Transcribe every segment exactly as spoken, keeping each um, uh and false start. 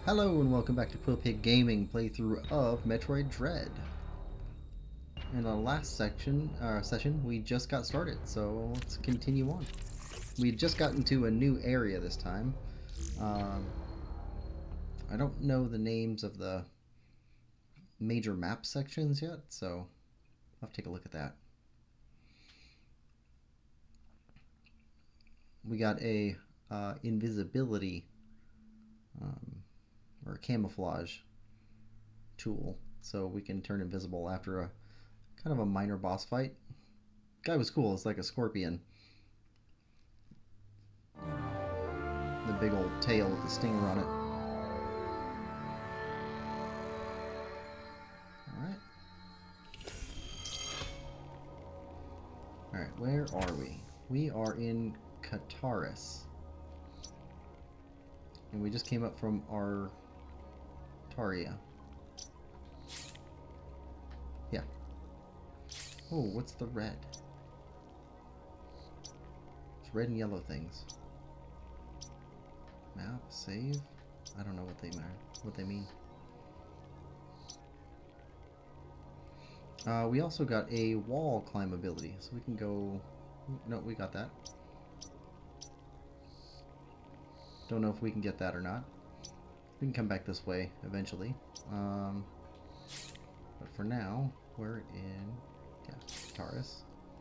Hello and welcome back to Quillpig Gaming playthrough of Metroid Dread. In our last section, uh, session, we just got started, so let's continue on. We just got into a new area this time. Um, I don't know the names of the major map sections yet, so I'll have to take a look at that. We got a uh, invisibility um, or a camouflage tool, so we can turn invisible after a kind of a minor boss fight. Guy was cool. It's like a scorpion. The big old tail with the stinger on it. Alright. Alright, where are we? We are in Cataris. And we just came up from our Taria. Yeah. Oh, what's the red? It's red and yellow things. Map, save? I don't know what they mean. What they mean. Uh, we also got a wall climb ability, so we can go. No, we got that. Don't know if we can get that or not. We can come back this way eventually. Um, but for now, we're in yeah, Cataris.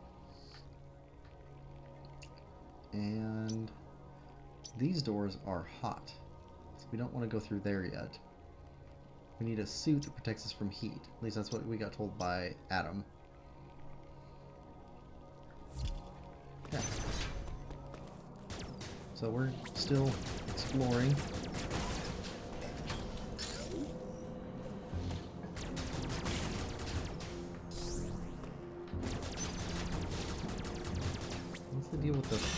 And these doors are hot, so we don't want to go through there yet. We need a suit that protects us from heat. At least that's what we got told by Adam. Yeah. So we're still exploring. What's the deal with the...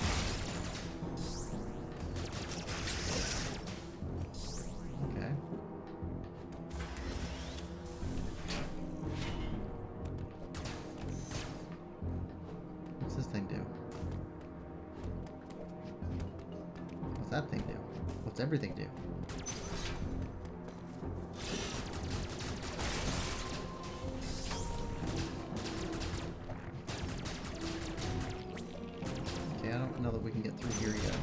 Okay. What's this thing do? What's that thing do? What's everything do? Okay, I don't know that we can get through here yet.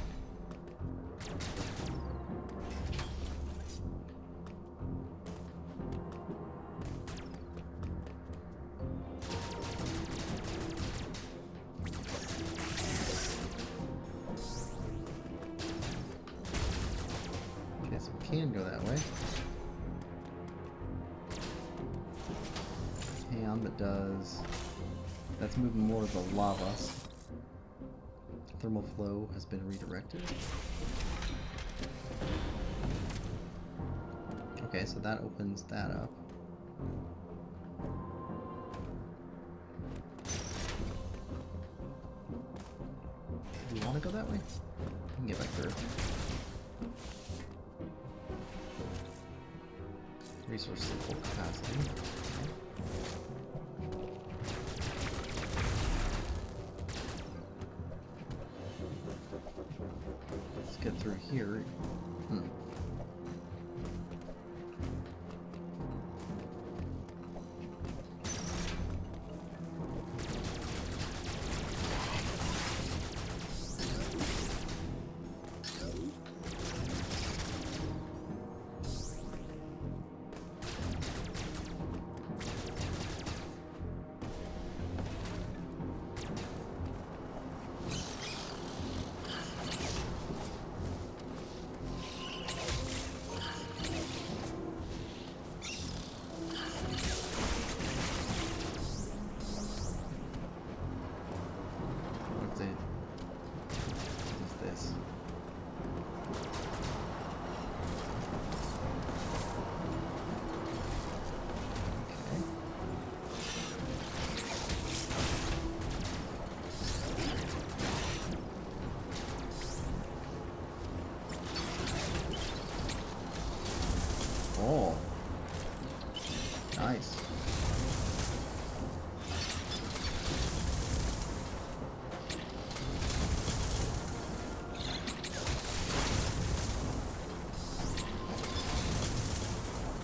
So we can go that way. Ham that does... That's moving more of the lava. Thermal flow has been redirected. Okay, so that opens that up. Do we want to go that way? We can get back through. Resources at full capacity. Let's get through here. Hmm.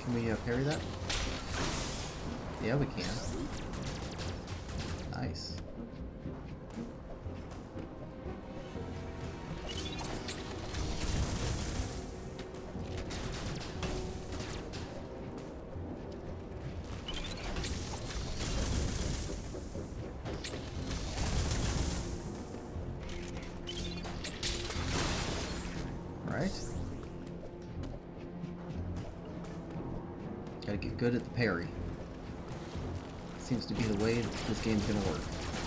Can we uh, parry that? Yeah, we can. Nice. Right. Gotta get good at the parry. Seems to be the way that this game's gonna work.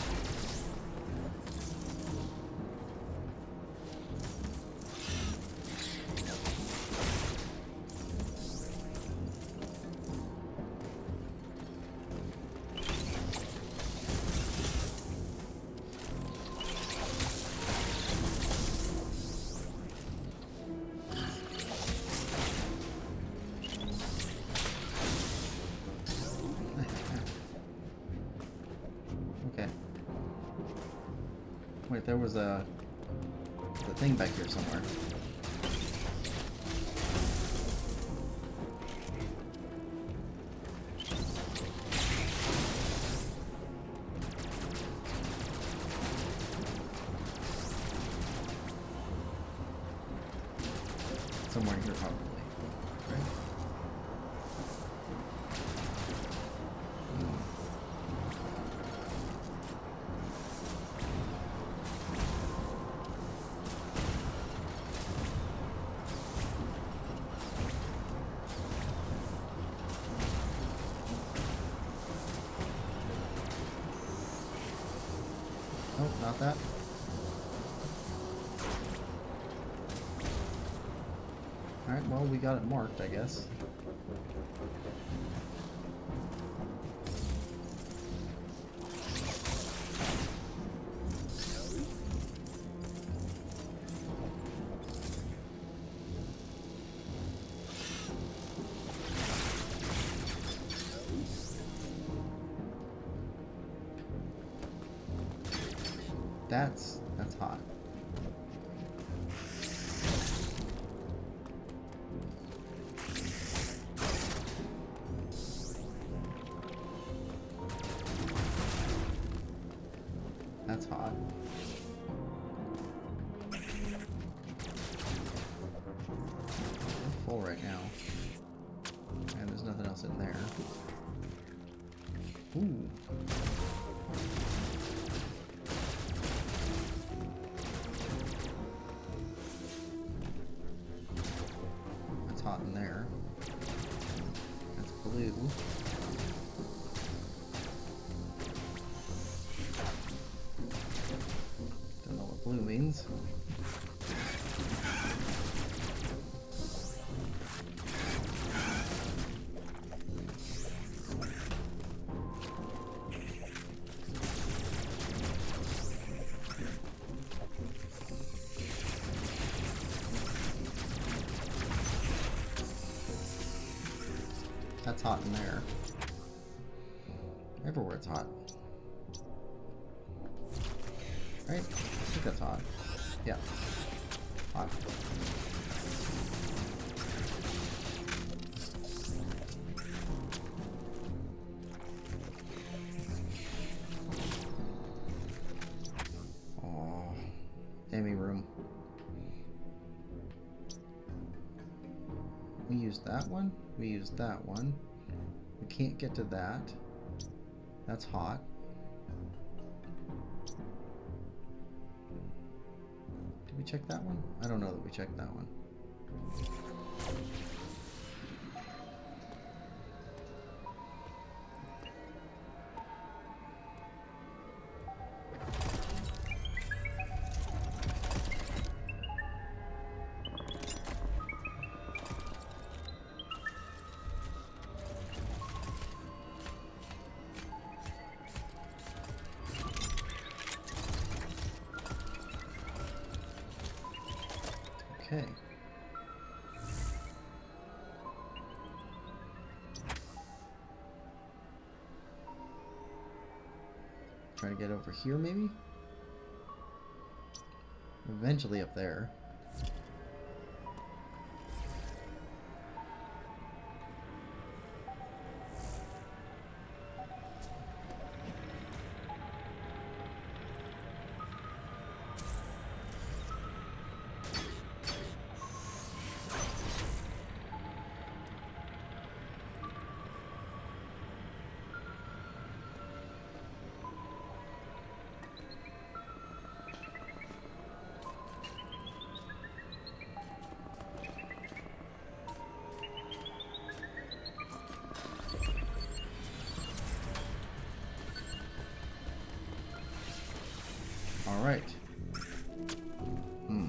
Okay. Wait, there was a, a thing back here somewhere. Somewhere here, probably. Right? Oh, not that. Alright, well, we got it marked, I guess. That's, that's hot. That's hot. I'm full right now. And there's nothing else in there. Ooh. That's hot in there. That's blue. Don't know what blue means. That's hot in there. Everywhere it's hot. Right? I think that's hot. Yeah. Hot. Oh, Amy room. We used that one. We used that one. We can't get to that. That's hot. Did we check that one? I don't know that we checked that one. Okay. Try to get over here, maybe? Eventually up there. I Alright. Hmm.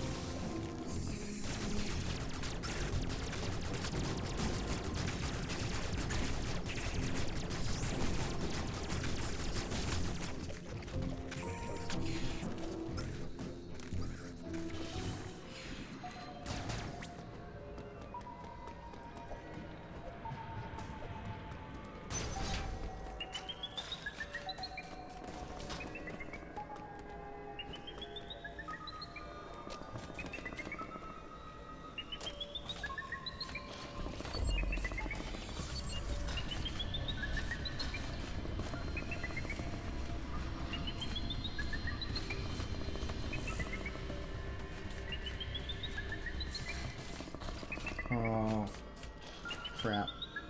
Oh, crap.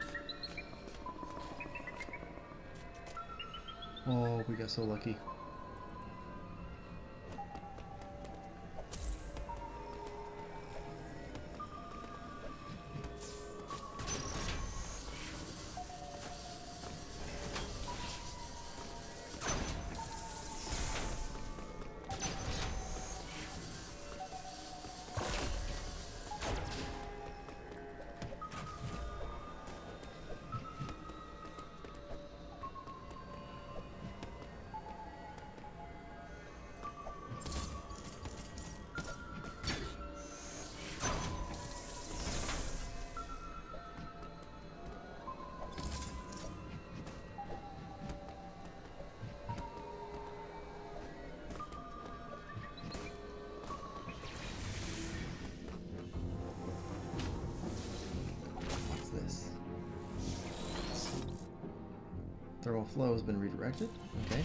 Oh, we got so lucky. Thermal flow has been redirected. Okay.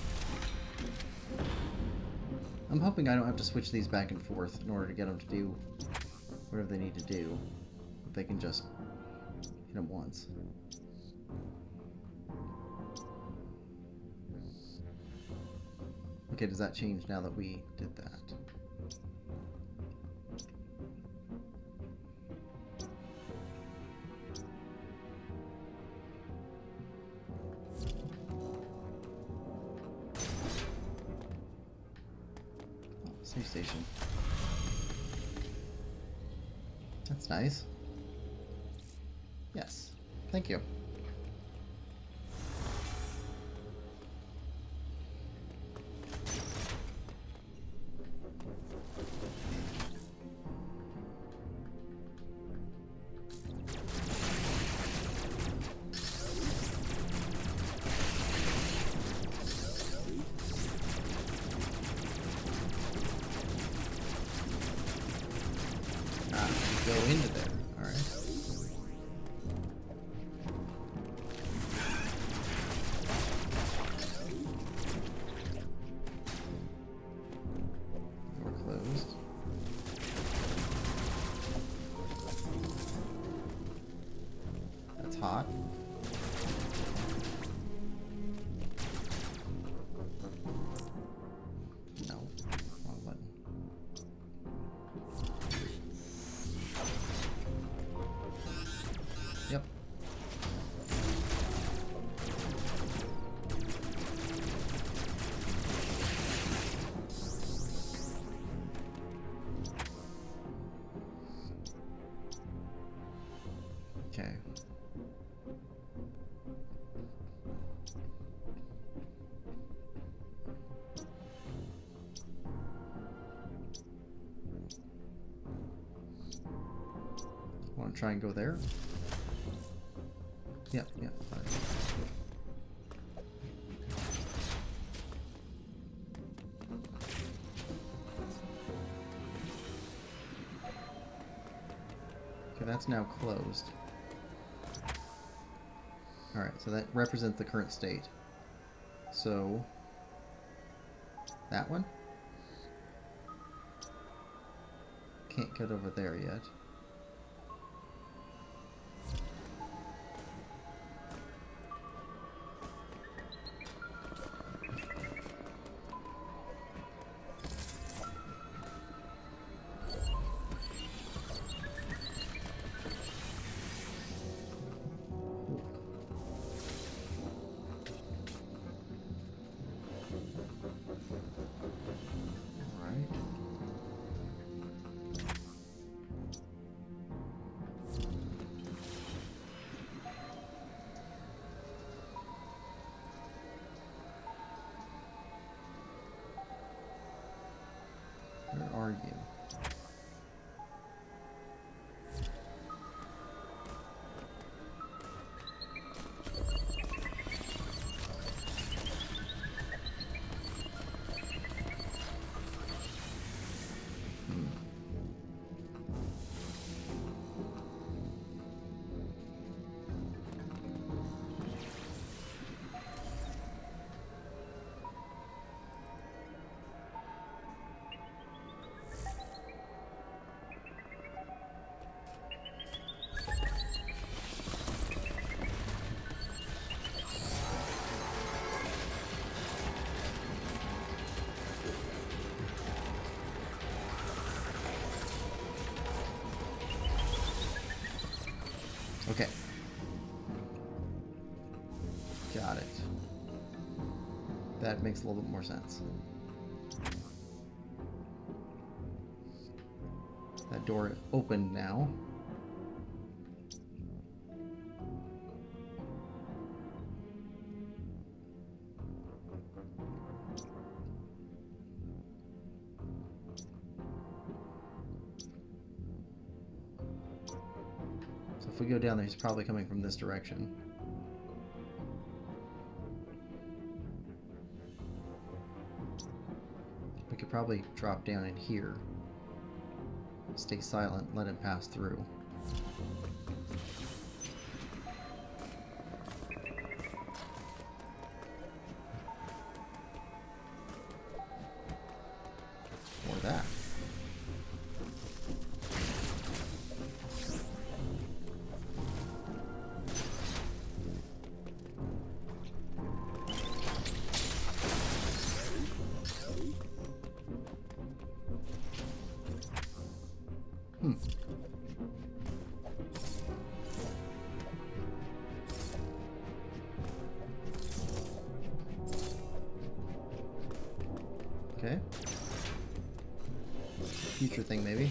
I'm hoping I don't have to switch these back and forth in order to get them to do whatever they need to do. If they can just hit them once. Okay, does that change now that we did that? Save station. That's nice. Yes. Thank you. Go into there. Alright. Door closed. That's hot. No. Wrong button. Yep. Okay. Want to try and go there? Yep, yep, fine. Okay, that's now closed. Alright, so that represents the current state. So, that one? Can't get over there yet. Okay. Got it. That makes a little bit more sense. That door opened now. So if we go down there, he's probably coming from this direction. We could probably drop down in here. Stay silent, let him pass through. Or that. Hmm. Okay. Future thing, maybe.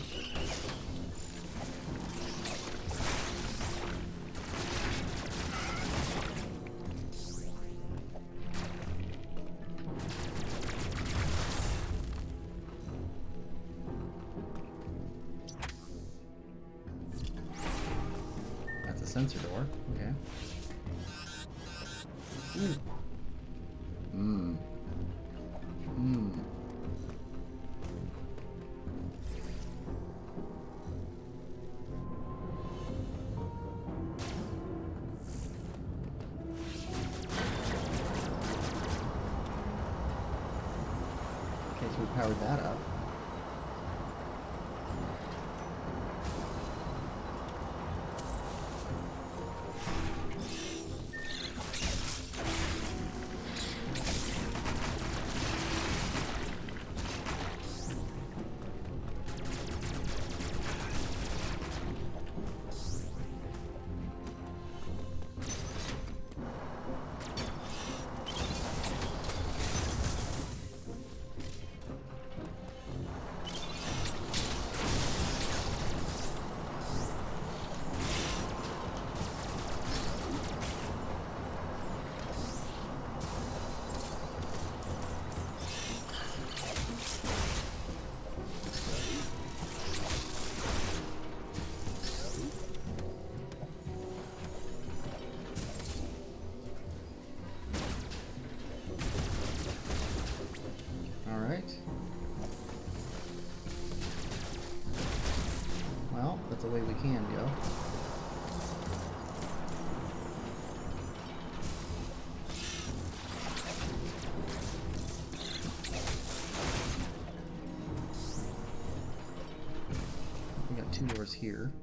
That's a sensor door. Okay. Ooh. Mmm. Mmm. Okay, so we powered that up. Well, that's the way we can go. We got two doors here.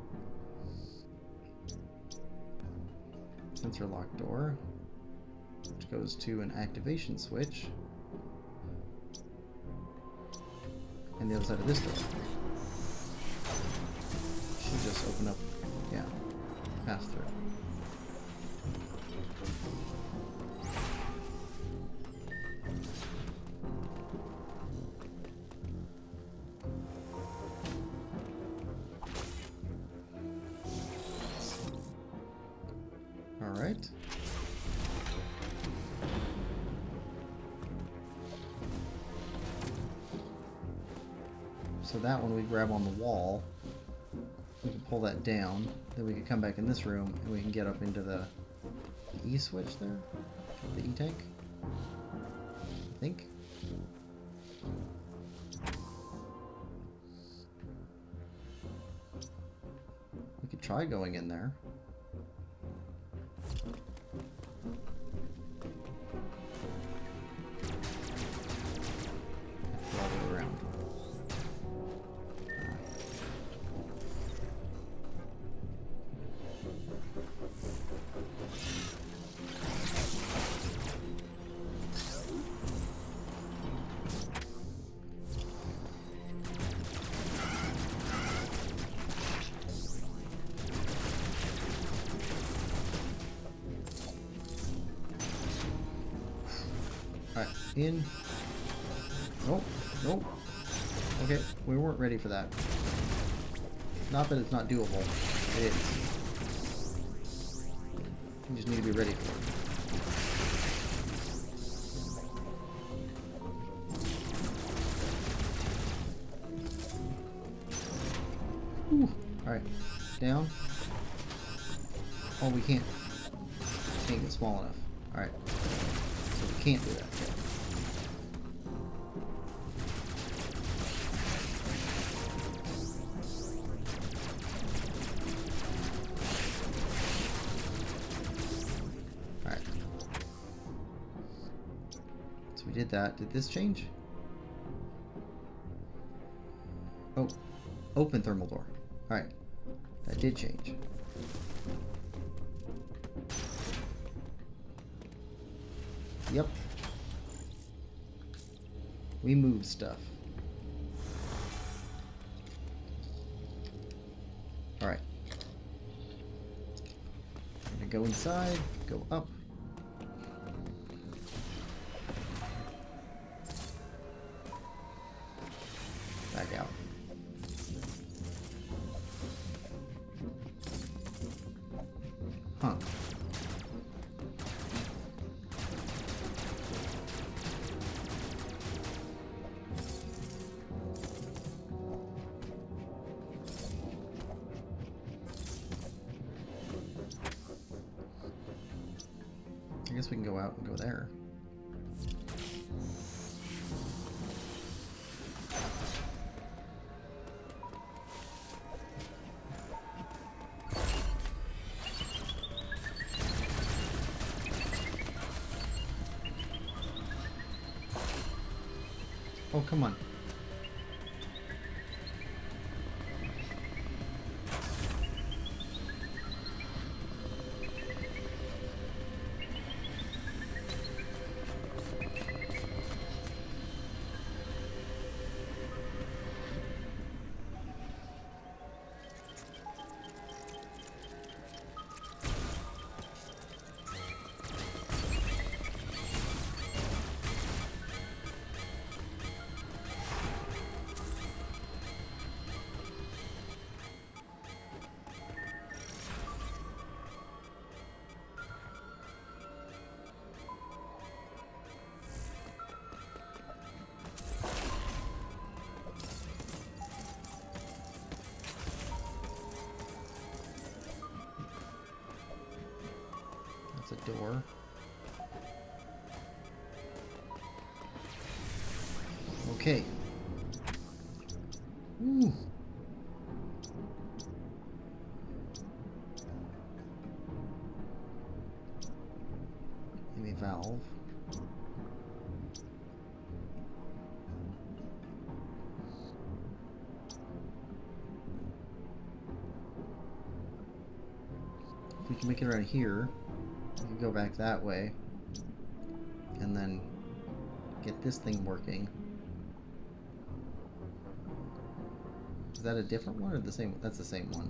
Sensor lock door, which goes to an activation switch. And the other side of this door should just open up, yeah, pass through. All right. So that one we grab on the wall, we can pull that down, then we can come back in this room and we can get up into the E switch there, the E tank, I think. We could try going in there. All the way around. In. Nope. Nope. Okay, we weren't ready for that. Not that it's not doable. It is. You just need to be ready for it. Alright, down. Oh, we can't. Can't get small enough. Alright. So we can't do that. Alright. So we did that. Did this change? Oh. Open thermal door. Alright. That did change. Yep. We move stuff. Alright. I'm gonna go inside, go up. Back out. Huh. I guess we can go out and go there. Oh, come on. A door. Okay. Ooh. Maybe valve. If we can make it around here. We can go back that way and then get this thing working. Is that a different one or the same? That's the same one.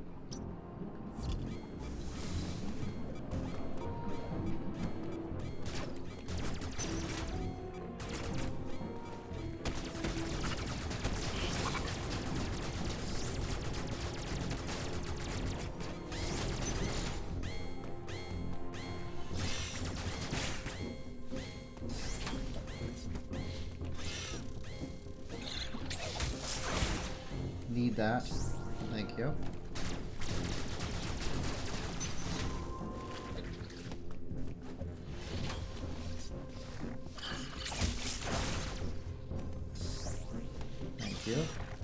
Need that. Thank you. Thank you.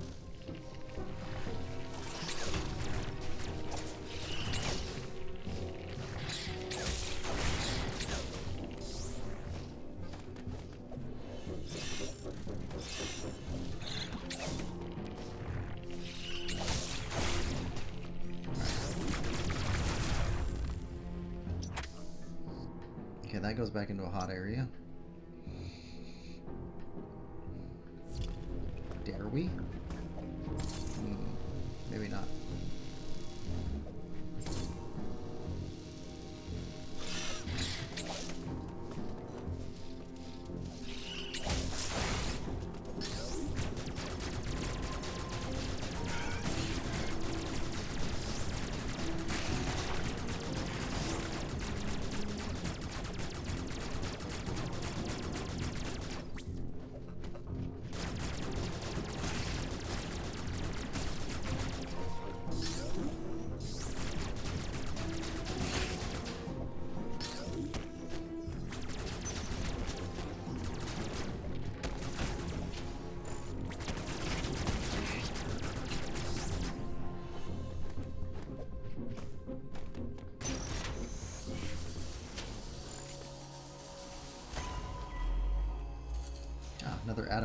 Okay, that goes back into a hot area. Dare we? Hmm, maybe not.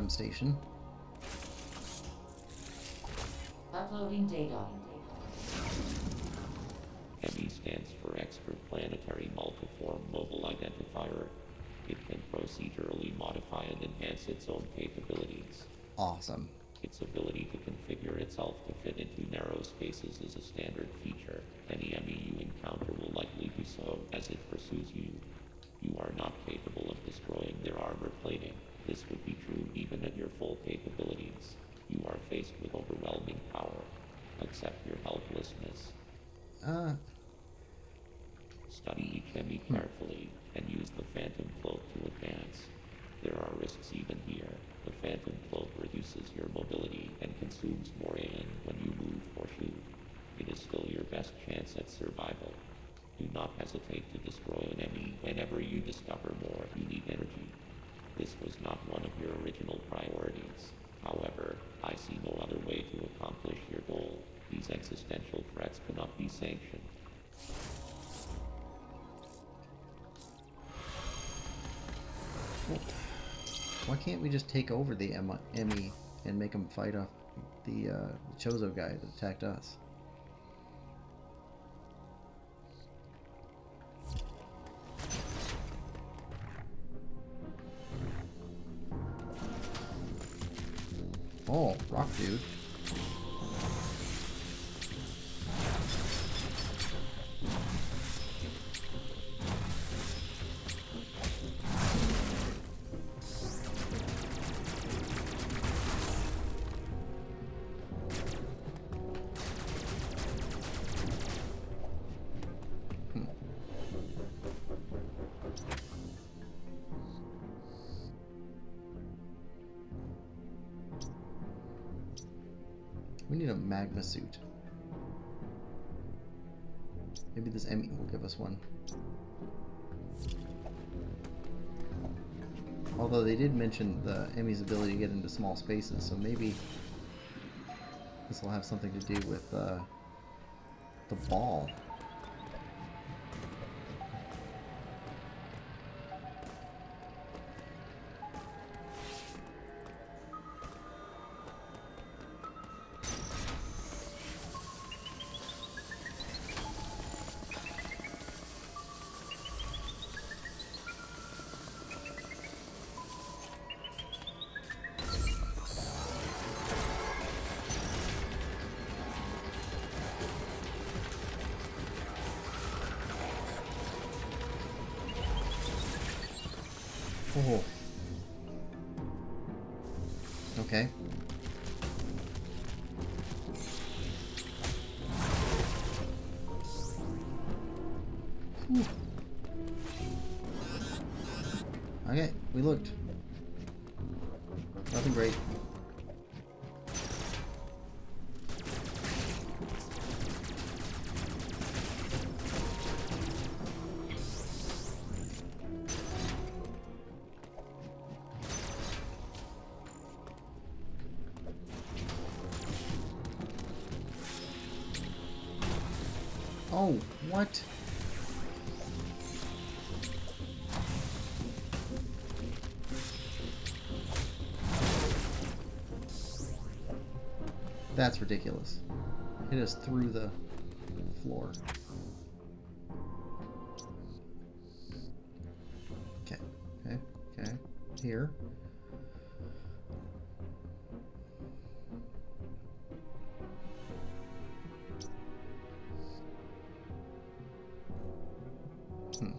Atom Station. Uploading data. M E stands for Extraplanetary Multiform Mobile Identifier. It can procedurally modify and enhance its own capabilities. Awesome. Its ability to configure itself to fit into narrow spaces is a standard feature. Any M E you encounter will likely do so as it pursues you. You are not capable of destroying their armor plating. This would be true even at your full capabilities. You are faced with overwhelming power. Accept your helplessness. Uh. Study each M E carefully and use the Phantom Cloak to advance. There are risks even here. The Phantom Cloak reduces your mobility and consumes more A N when you move or shoot. It is still your best chance at survival. Do not hesitate to destroy an M E whenever you discover more unique energy. This was not one of your original priorities. However, I see no other way to accomplish your goal. These existential threats cannot be sanctioned. Why can't we just take over the M E and make them fight off the uh, Chozo guy that attacked us? Oh, rock dude. We need a magma suit. Maybe this M E will give us one. Although they did mention the M E's ability to get into small spaces, so maybe this will have something to do with uh, the ball. Oh. Okay. Whew. Okay, we looked. Nothing great. Oh, what? That's ridiculous. Hit us through the floor. Okay, okay, okay. Here. Hmm.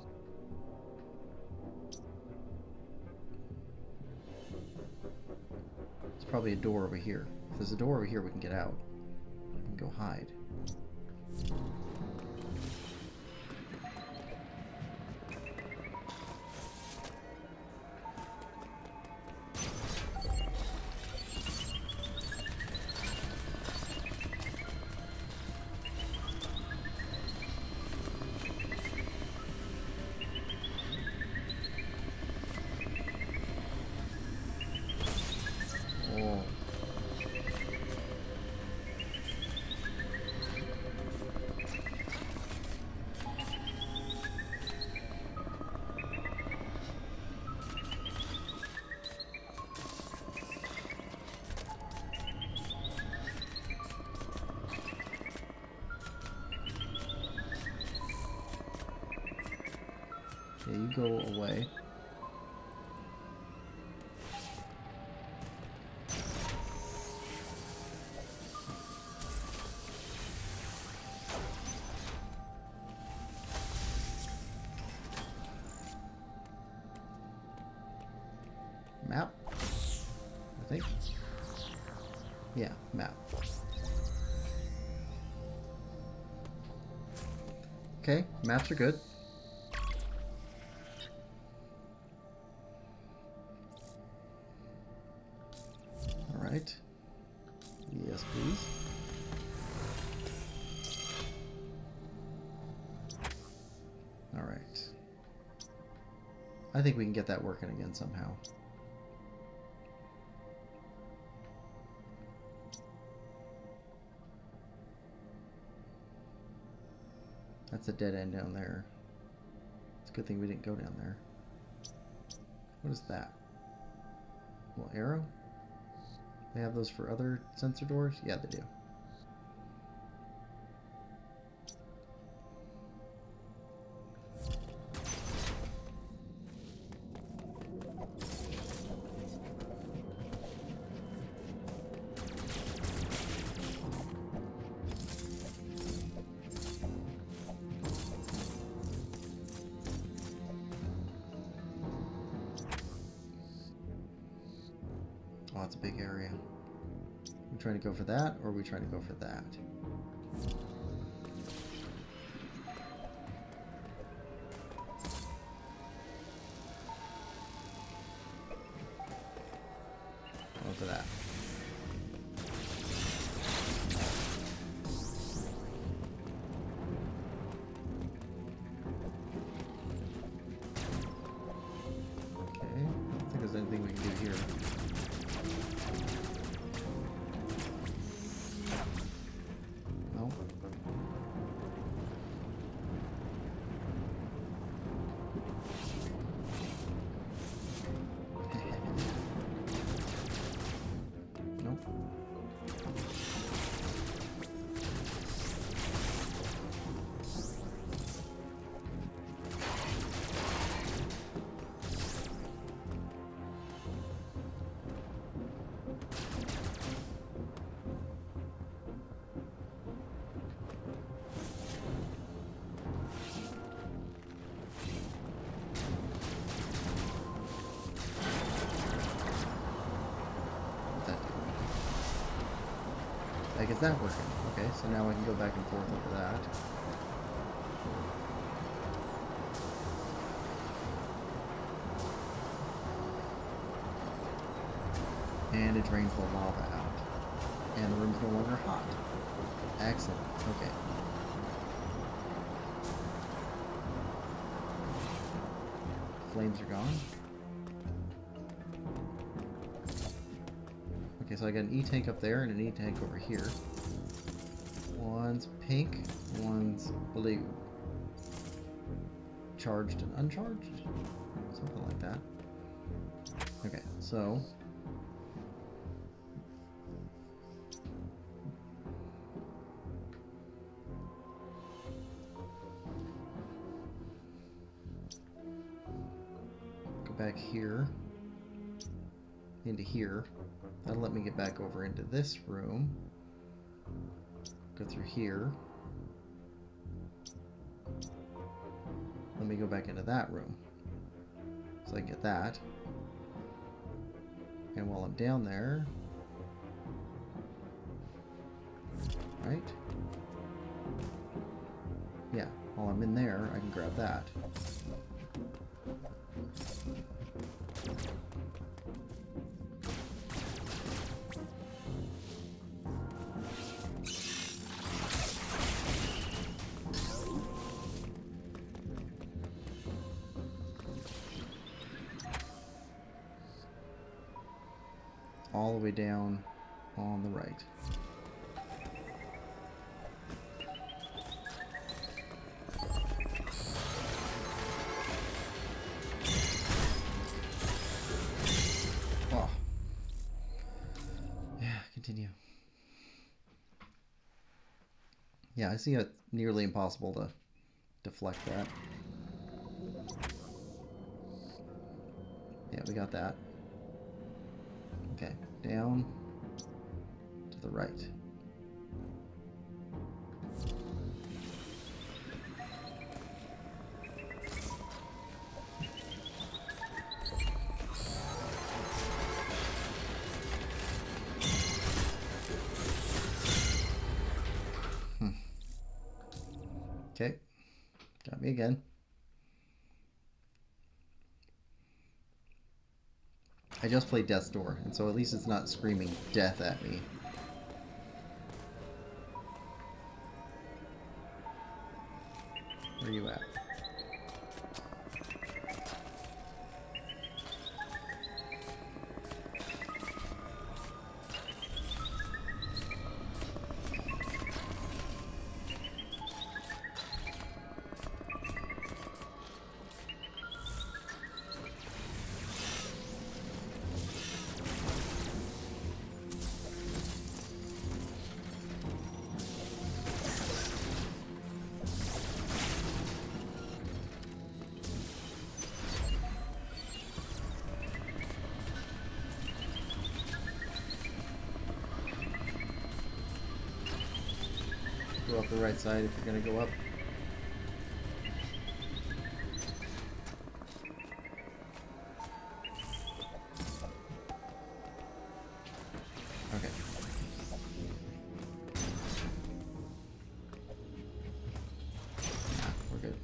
There's probably a door over here. If there's a door over here, we can get out. We can go hide. go away. Map, I think. Yeah, map. Okay, maps are good. All right. Yes, please. All right. I think we can get that working again somehow. That's a dead end down there. It's a good thing we didn't go down there. What is that? Well, arrow? They have those for other sensor doors? Yeah, they do. Oh, it's a big area. Are we trying to go for that, or are we trying to go for that? Go for that. Okay, I don't think there's anything we can do here. Like, is that working? Okay, so now I can go back and forth over that. And it drains the lava out. And the room's no longer hot. Excellent. Okay. Flames are gone. Okay, so I got an E-tank up there and an E-tank over here. One's pink, one's blue. Charged and uncharged? Something like that. Okay, so... go back here. Into here. That'll let me get back over into this room. Go through here. Let me go back into that room. So I can get that. And while I'm down there... Right? Yeah, while I'm in there, I can grab that. All the way down on the right. Oh. Yeah, continue. Yeah, I see it's nearly impossible to deflect that. Yeah, we got that. Okay, down to the right. Hmm. Okay, got me again. I just played Death's Door, and so at least it's not screaming death at me. Where are you at? Go up the right side if you're gonna go up. Okay. Nah, we're good.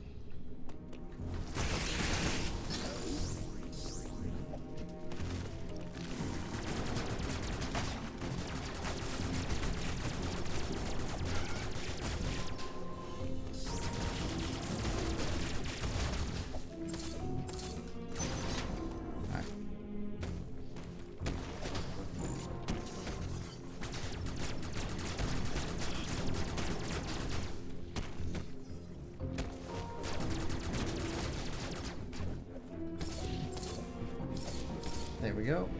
There we go.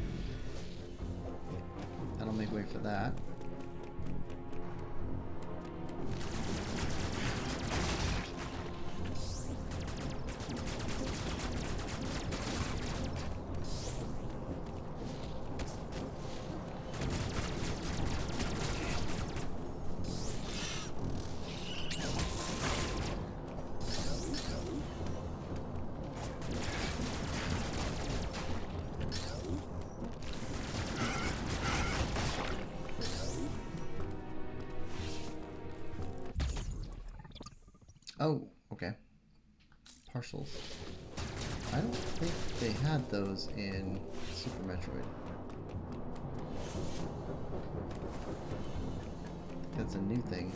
That'll make way for that. Oh, okay. Partials. I don't think they had those in Super Metroid. That's a new thing.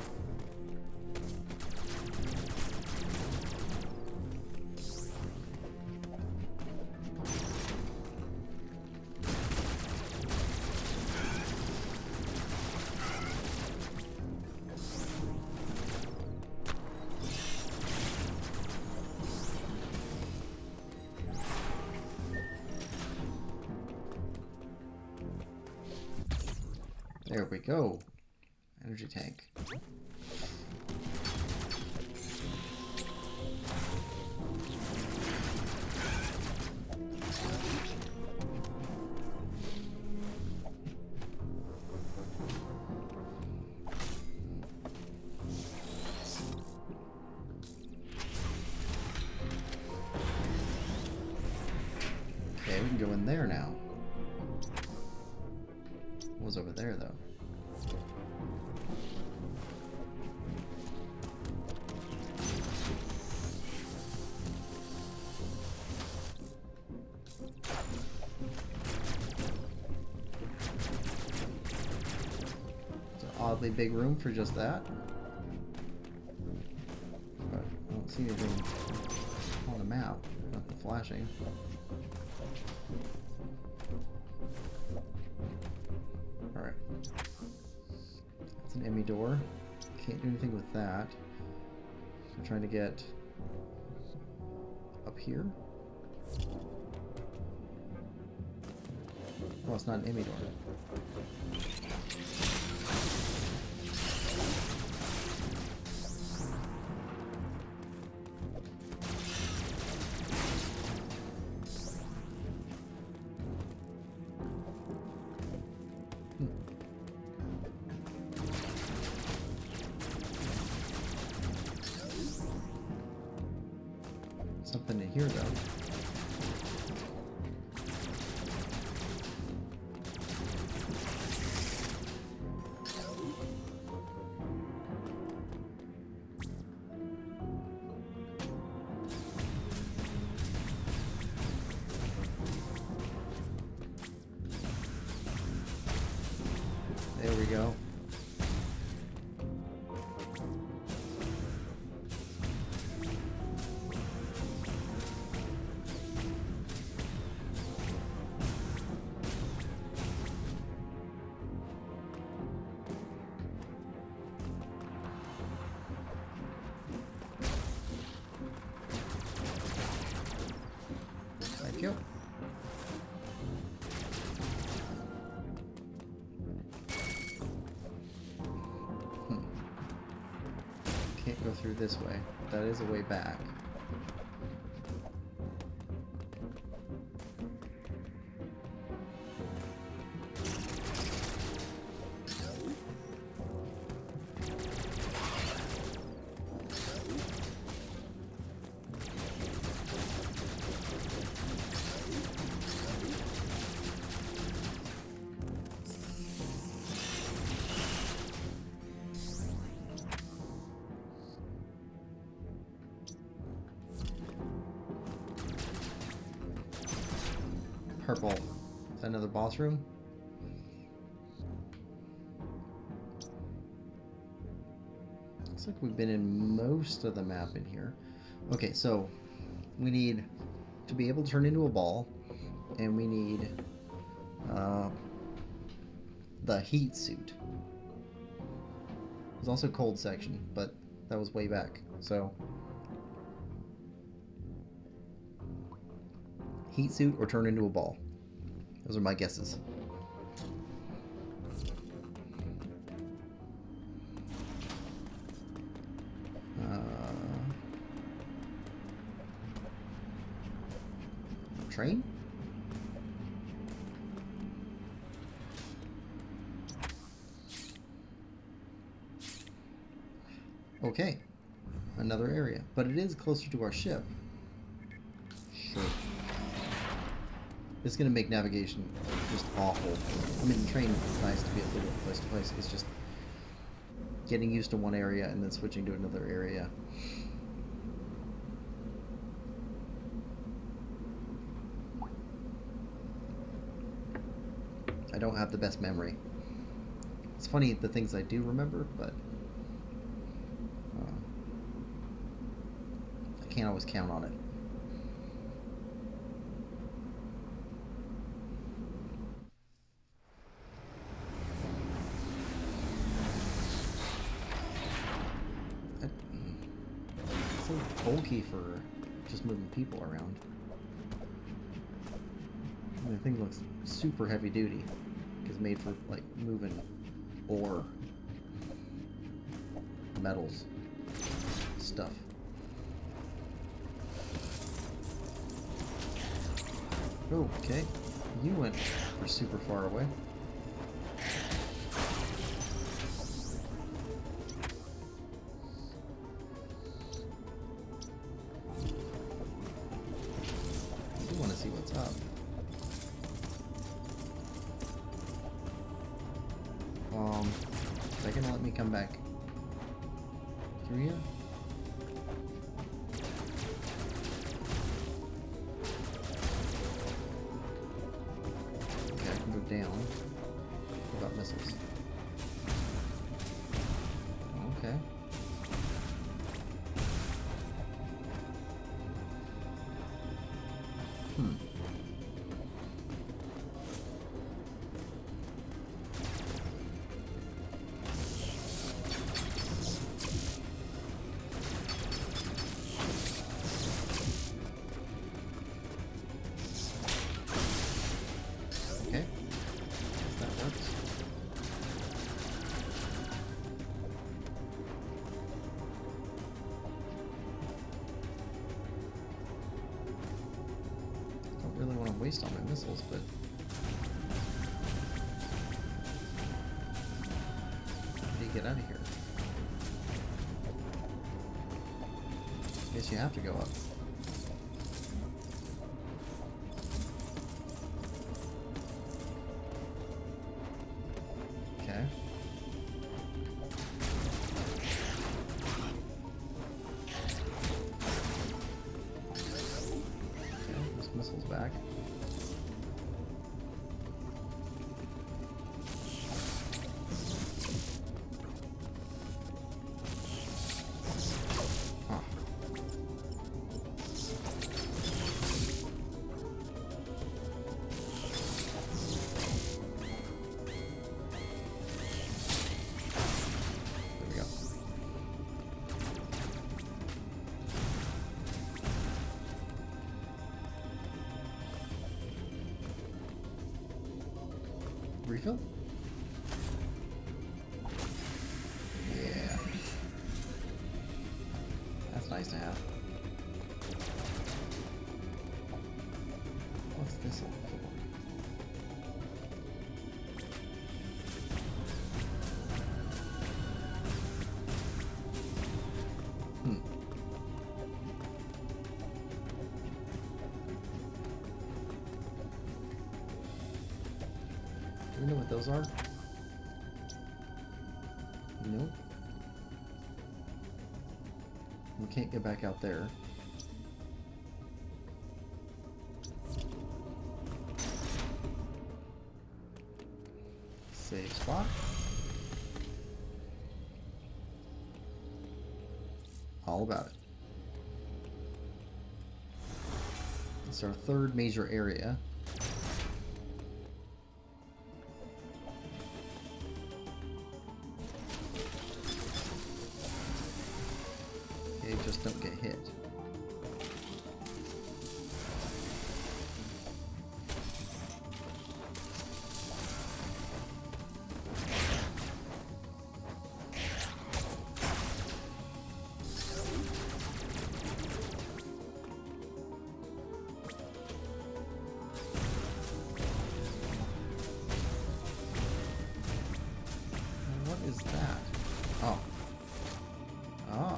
There we go. Energy tank. Okay, we can go in there now. What was over there, though? It's an oddly big room for just that. But I don't see anything on the map. Nothing flashing. Alright. That's an Emmy door. Can't do anything with that. I'm trying to get up here. Oh, it's not an Emmy door. Something in here though. There we go. Thank you. Can't go through this way. That is a way back. Purple. Is that another boss room? Looks like we've been in most of the map in here. Okay, so we need to be able to turn into a ball, and we need uh, the heat suit. There's also cold section, but that was way back. So heat suit or turn into a ball. Those are my guesses. Uh, train? Okay. Another area. But it is closer to our ship. Sure. It's going to make navigation just awful. I mean, the train is nice to be able to go place to place. It's just getting used to one area and then switching to another area. I don't have the best memory. It's funny the things I do remember, but uh, I can't always count on it. Bulky for just moving people around. I mean, the thing looks super heavy duty. It's made for like moving ore, metals, stuff. Oh, okay. You went for super far away. See what's up. Um, is that gonna let me come back through here? Okay, I can go down. What about missiles? Okay. Hmm. Okay. That works. Don't really want to waste all my missiles, but how do you get out of here? I guess you have to go up. back. Huh. There we go. Refill? Yeah. That's nice to have. What's this all for? Hmm. Do you know what those are? Nope. We can't get back out there. Save spot. All about it. It's our third major area. Okay, just don't get hit. What is that? Oh. Ah.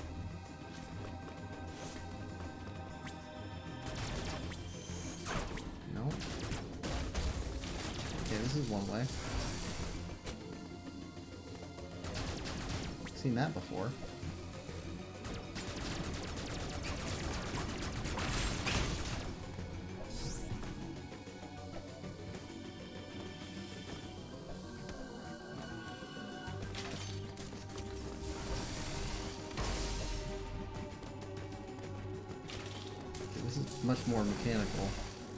No. Okay, this is one way. Seen that before. This is much more mechanical.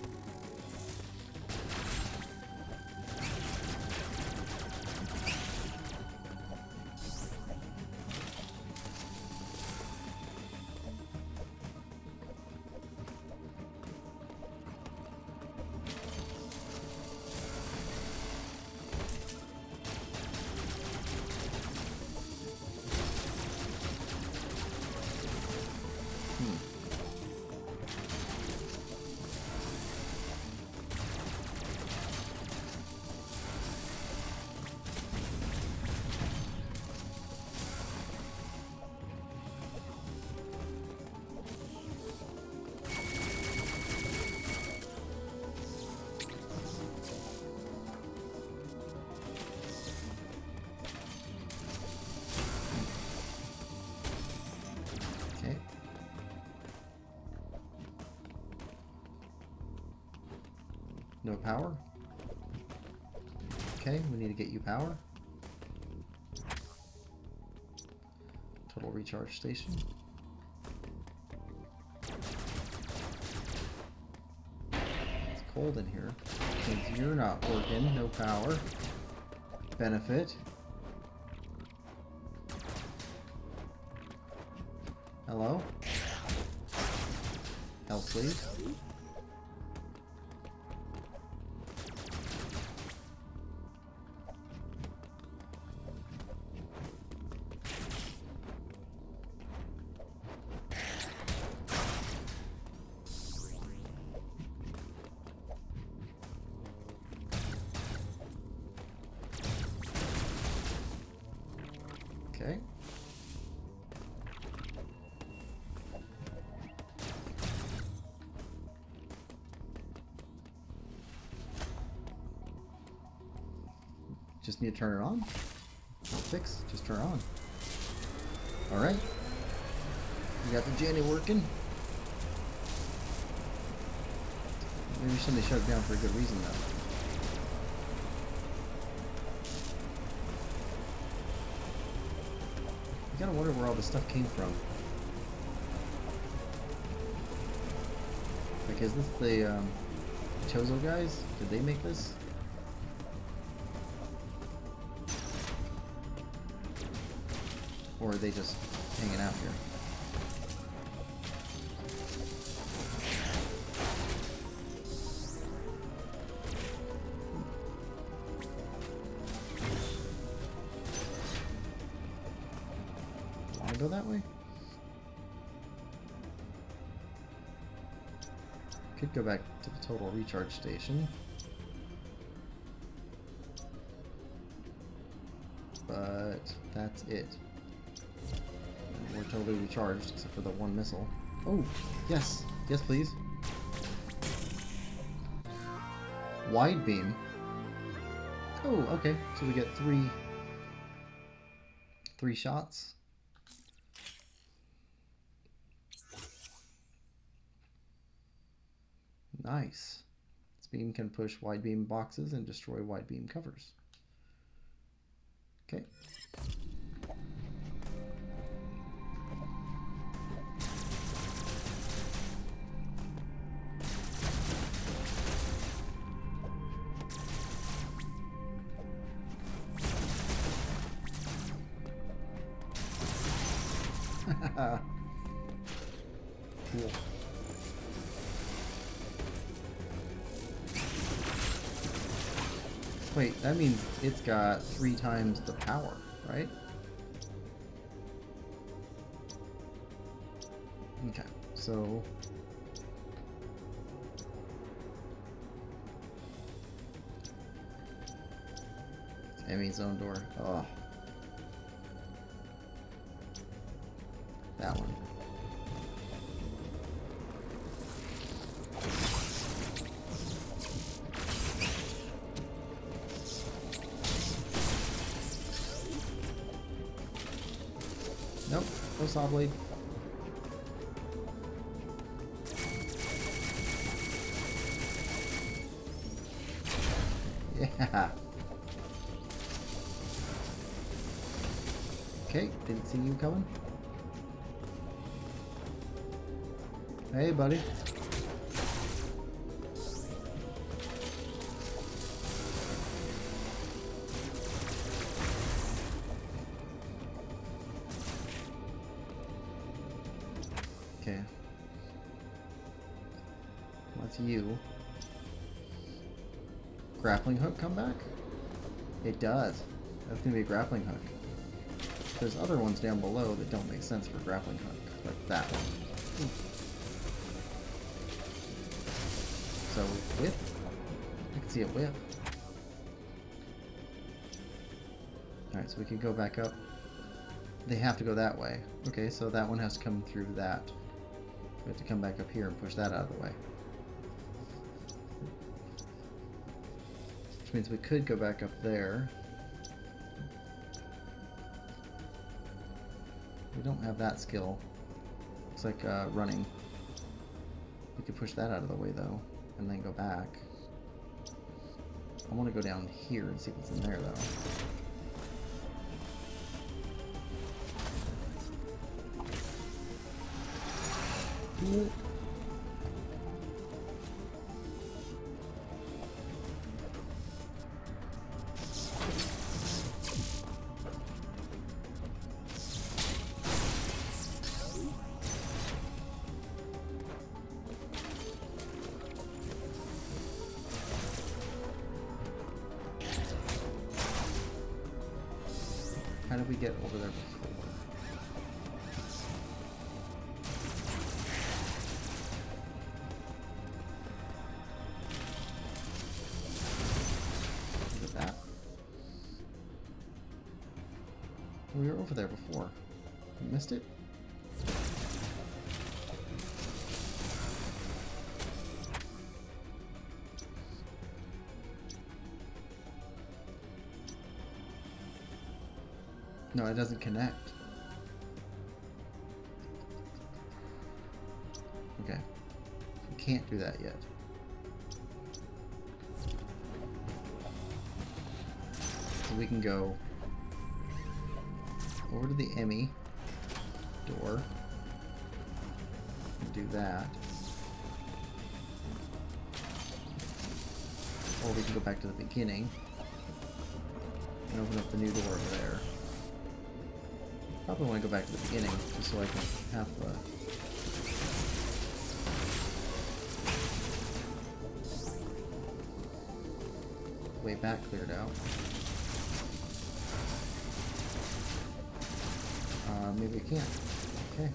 Okay. No power? Okay, we need to get you power. Total recharge station. It's cold in here. Since you're not working, no power. Benefit. Hello? Health, please. Okay. Just need to turn it on. Fix, just turn it on. Alright. We got the Jenny working. Maybe somebody shut it down for a good reason, though. You gotta wonder where all this stuff came from. Like, is this the um, Chozo guys? Did they make this? Or are they just hanging out here? Want to go that way? Could go back to the total recharge station. But that's it. We're totally recharged, except for the one missile. Oh, yes. Yes, please. Wide beam. Oh, okay. So we get three... Three shots. Nice. This beam can push wide beam boxes and destroy wide beam covers. Okay. Cool. Wait, that means it's got three times the power, right? Okay, so... enemy zone door. Oh. That one. Nope, no saw blade. Yeah. Okay, didn't see you coming. Hey, buddy. Okay. What's you? Grappling hook come back? It does. That's gonna be a grappling hook. There's other ones down below that don't make sense for grappling hook, like that one. Ooh. So, whip? I can see a whip. Alright, so we can go back up. They have to go that way. Okay, so that one has to come through that. We have to come back up here and push that out of the way. Which means we could go back up there. We don't have that skill. Looks like uh, running. We could push that out of the way though, and then go back. I want to go down here and see what's in there though. Cool. How did we get over there before? Look at that. We were over there before. We missed it? No, it doesn't connect. Okay. We can't do that yet. we can go over to the Emmy door and do that. Or we can go back to the beginning and open up the new door over there. Probably want to go back to the beginning just so I can have the way back cleared out. Uh, maybe I can't. Okay.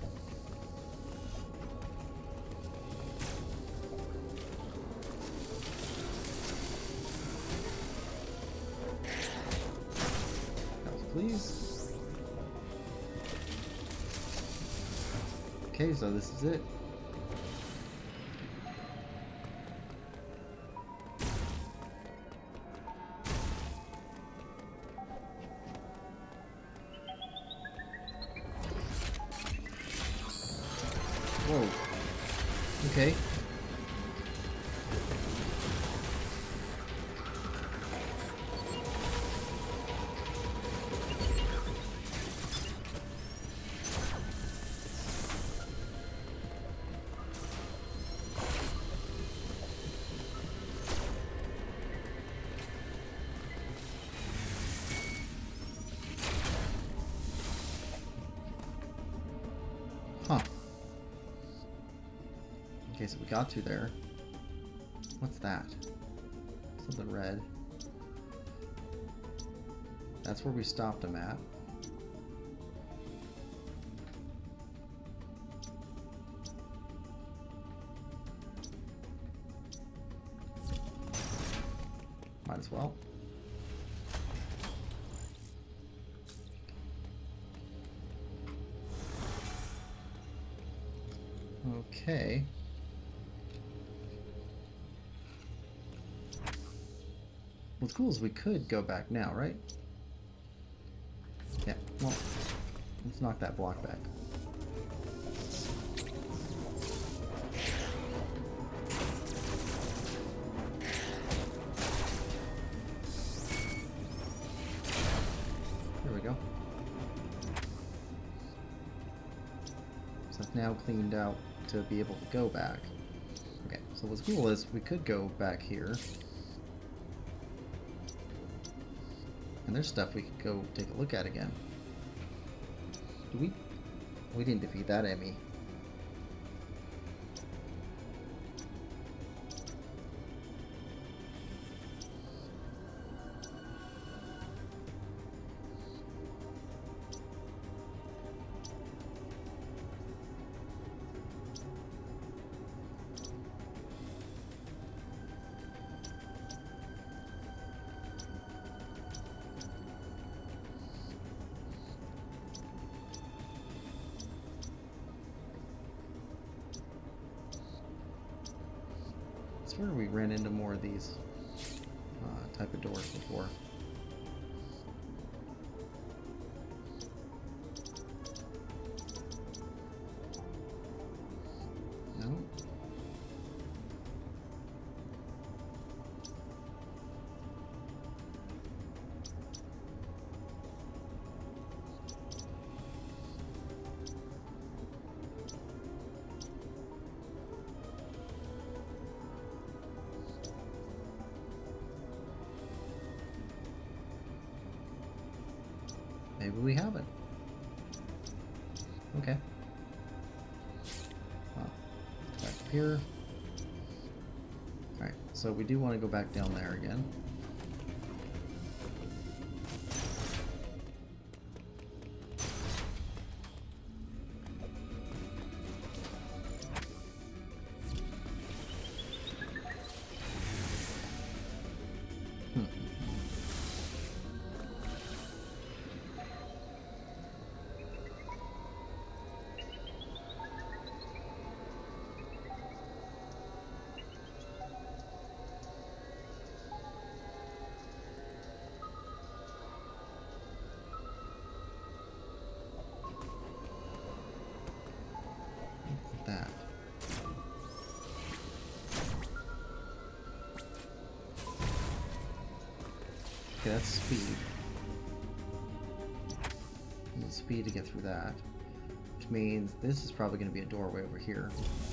Please. Okay, so this is it. Whoa. Okay. Huh. Okay, so we got to there. What's that? Something red. That's where we stopped him at. Might as well. Okay. What's cool is we could go back now, right? Yeah, well, let's knock that block back. There we go. So it's now cleaned out to be able to go back. Okay, so what's cool is we could go back here. And there's stuff we could go take a look at again. Do we? We didn't defeat that Emmy. I swear we ran into more of these uh, type of doors before. No? Maybe we haven't. Okay. Well, back up here. Alright, so we do want to go back down there again. That. Okay, that's speed. speed to get through that. Which means this is probably going to be a doorway over here.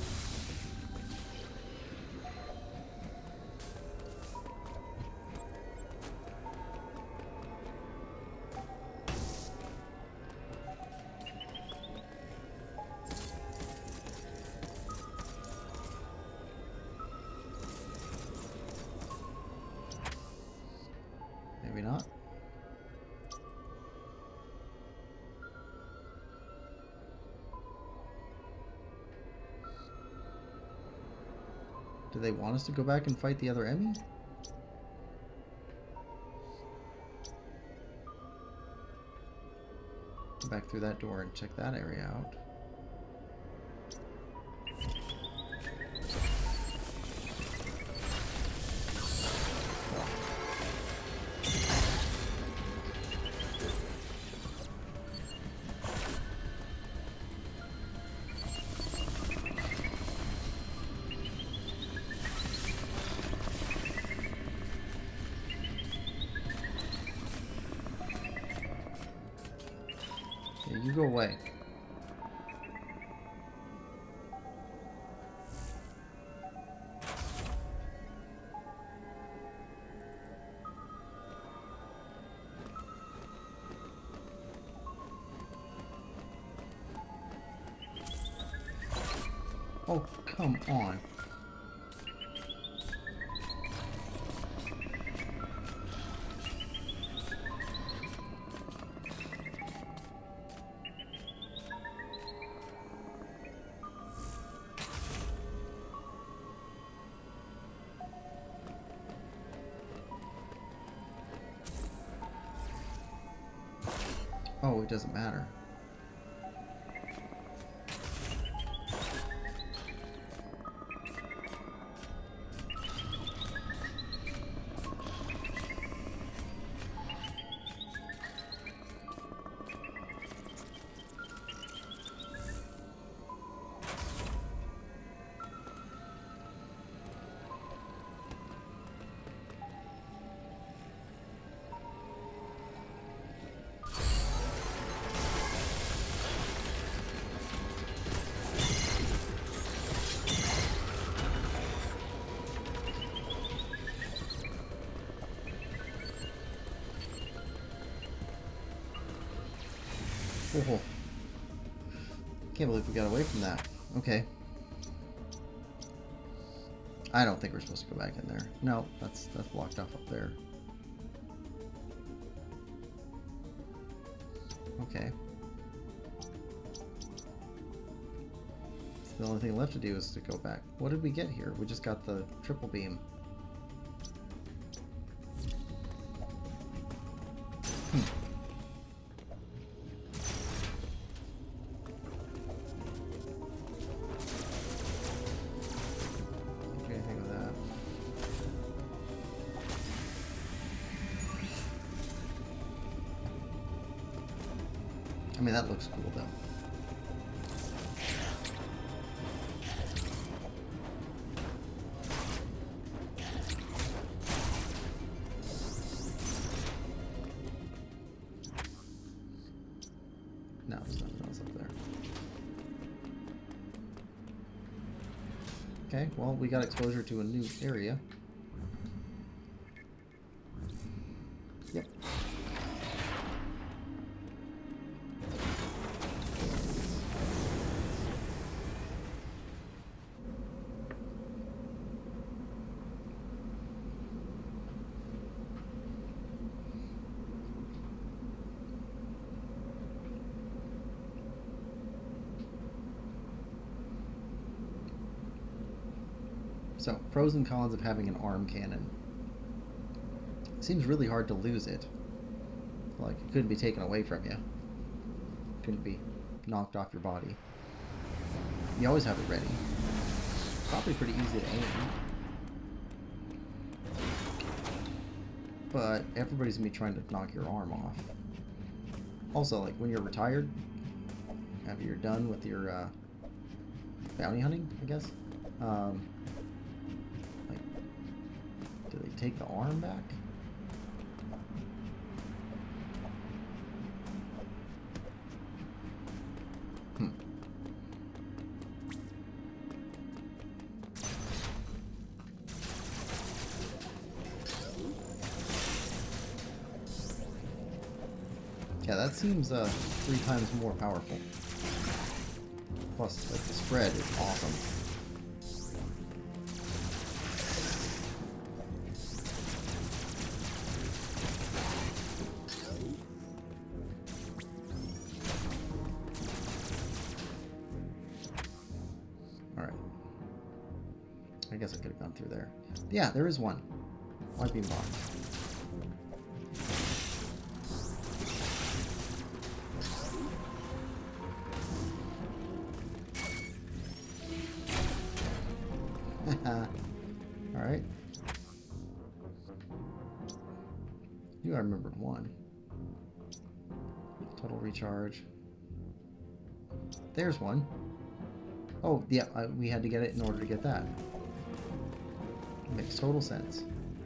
Maybe not. Do they want us to go back and fight the other Emmy? Go back through that door and check that area out. You go away. Oh, come on. Oh, it doesn't matter. Oh, can't believe we got away from that. Okay. I don't think we're supposed to go back in there. No, that's that's blocked off up there. Okay. So the only thing left to do is to go back. What did we get here? We just got the triple beam. Hmm. I mean, that looks cool, though. No, there's nothing else up there. Okay, well, we got exposure to a new area. Yep. So, pros and cons of having an arm cannon. It seems really hard to lose it. Like, it couldn't be taken away from you. It couldn't be knocked off your body. You always have it ready. Probably pretty easy to aim. But everybody's gonna be trying to knock your arm off. Also, like, when you're retired, after you're done with your uh, bounty hunting, I guess, um, like, do they take the arm back? that seems uh, three times more powerful. Plus, like, the spread is awesome. Alright. I guess I could have gone through there. Yeah, there is one. Wiping box. Alright. You I remembered one. Total recharge. There's one. Oh, yeah, I, we had to get it in order to get that. Makes total sense.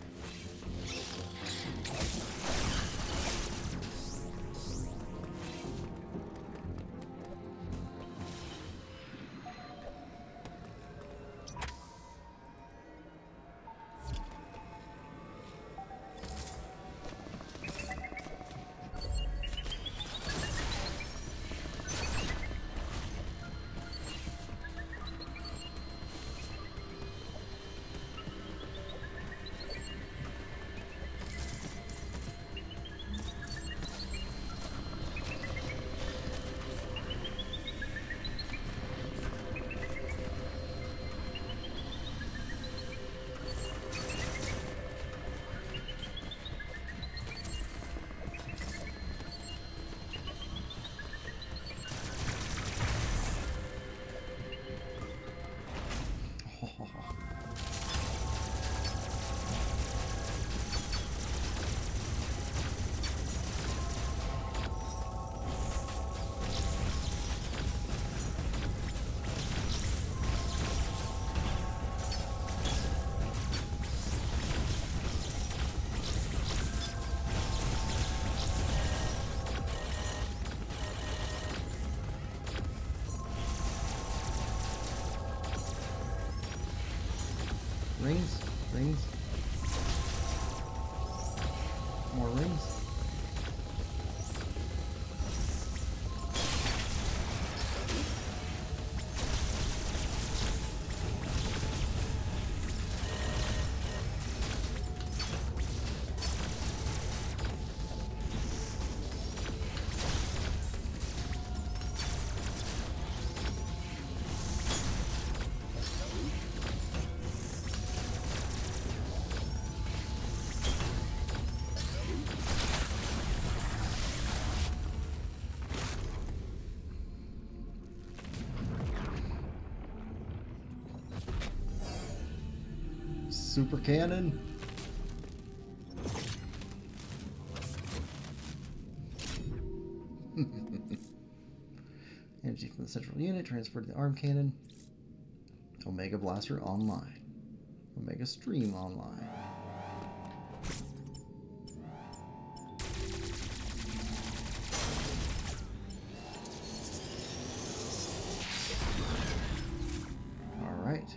Rings, rings, more rings. Super cannon. Energy from the central unit transferred to the arm cannon. Omega Blaster online. Omega Stream online. Alright.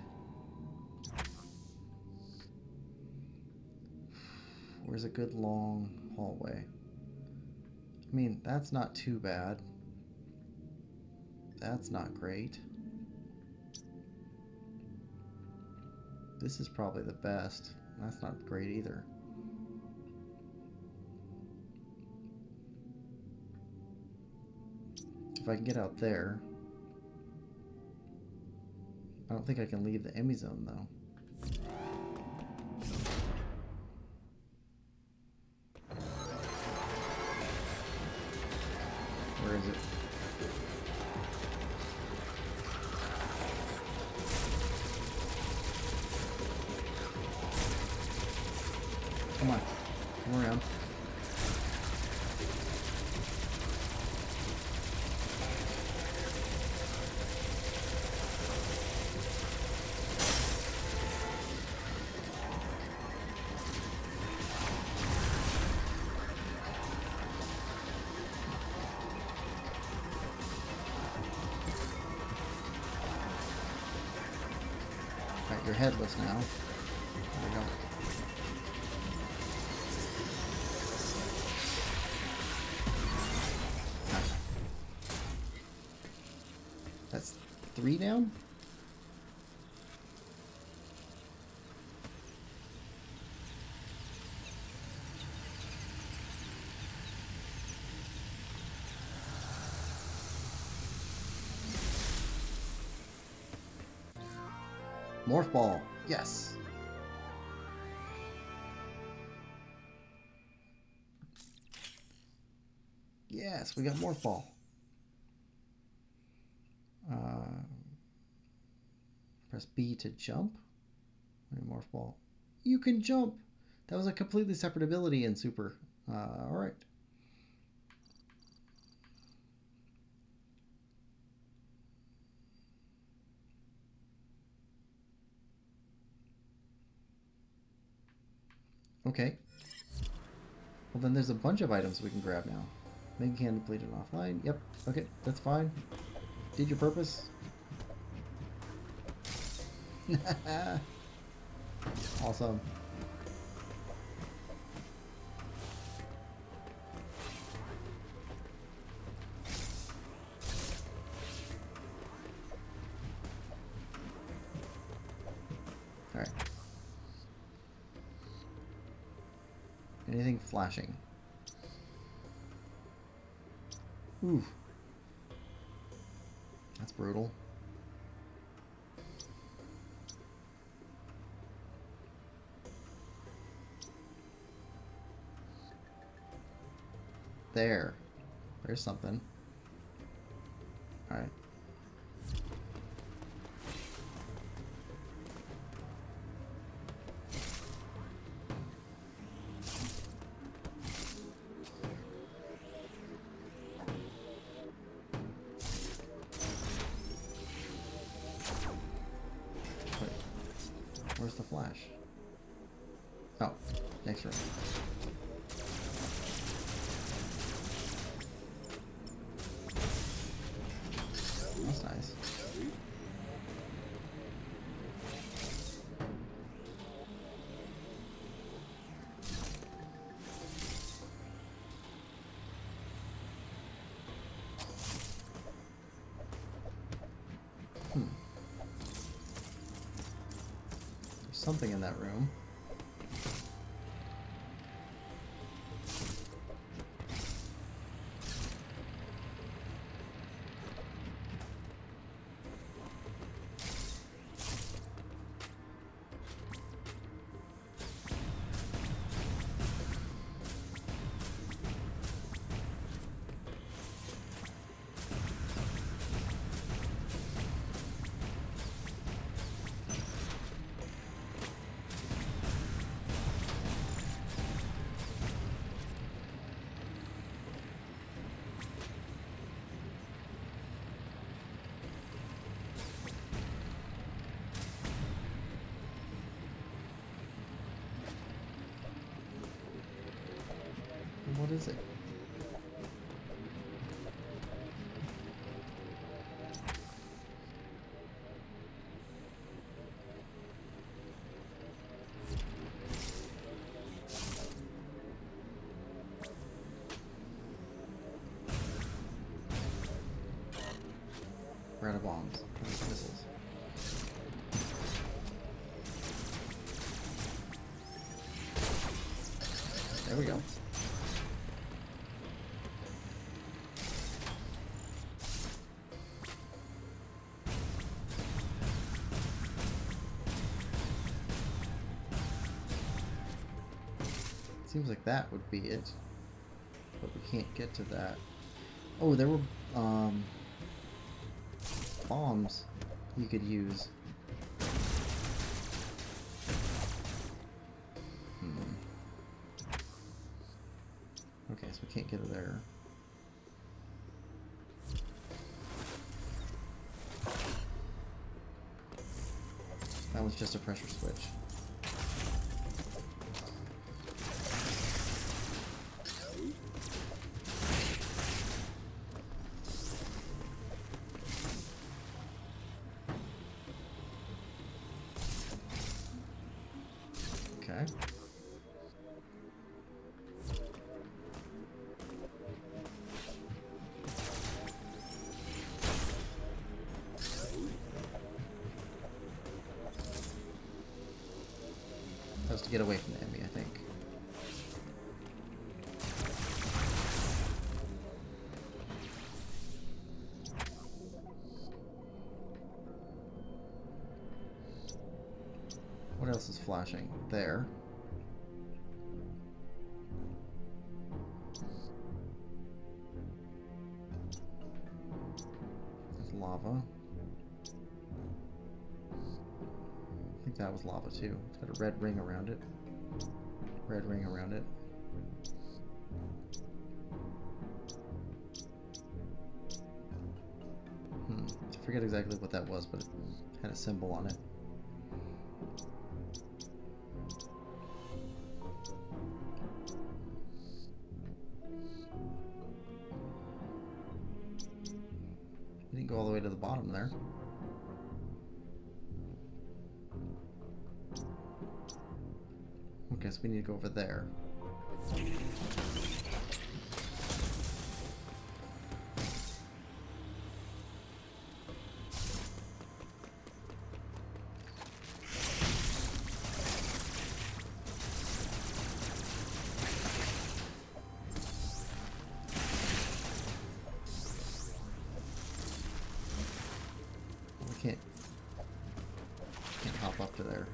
Where's a good long hallway? I mean, that's not too bad. That's not great. This is probably the best. That's not great either. If I can get out there. I don't think I can leave the Emmy zone though. Where is it? Come on. Come around. Alright, you're headless now. There we go. That's three down? Morph ball. Yes. Yes, we got morph ball. Uh, press B to jump. Morph ball. You can jump. That was a completely separate ability in Super. Uh, all right. Okay. Well, then there's a bunch of items we can grab now. Make candy plated offline. Yep. Okay, that's fine. Did your purpose. Awesome. All right. Anything flashing? Ooh. That's brutal. There. There's something. Alright. Wait. Where's the flash? Oh, next room. That's nice. Hmm. There's something in that room. What is it? We're out of bombs. Missiles. There we go. Seems like that would be it, but we can't get to that. Oh, there were um, bombs you could use. Hmm. Okay, so we can't get it there. That was just a pressure switch. Okay. to get away from the enemy, I think. What else is flashing? There. There's lava. I think that was lava too. It's got a red ring around it. Red ring around it. Hmm. I forget exactly what that was, but it had a symbol on it. We didn't go all the way to the bottom there. Okay, so we need to go over there. We can't, can't hop up to there.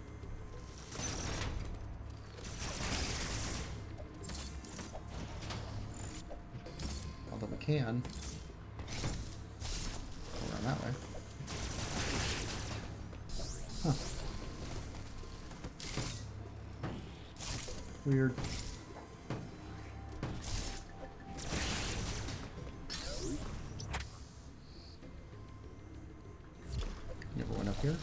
Although we can go around that way. Huh. Weird. Never went up here.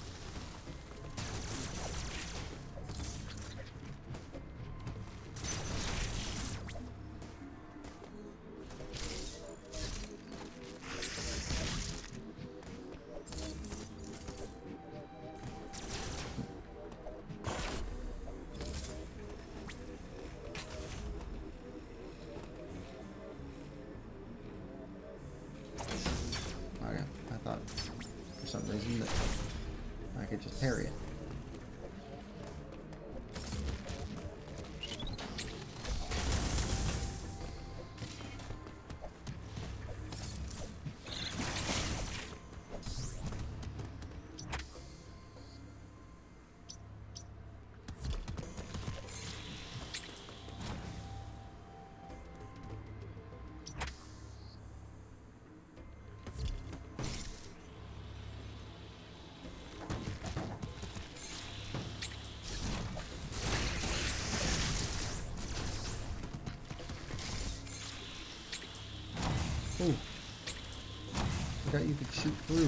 Okay, I thought for some reason that I could just parry it. Ooh. Forgot you could shoot through.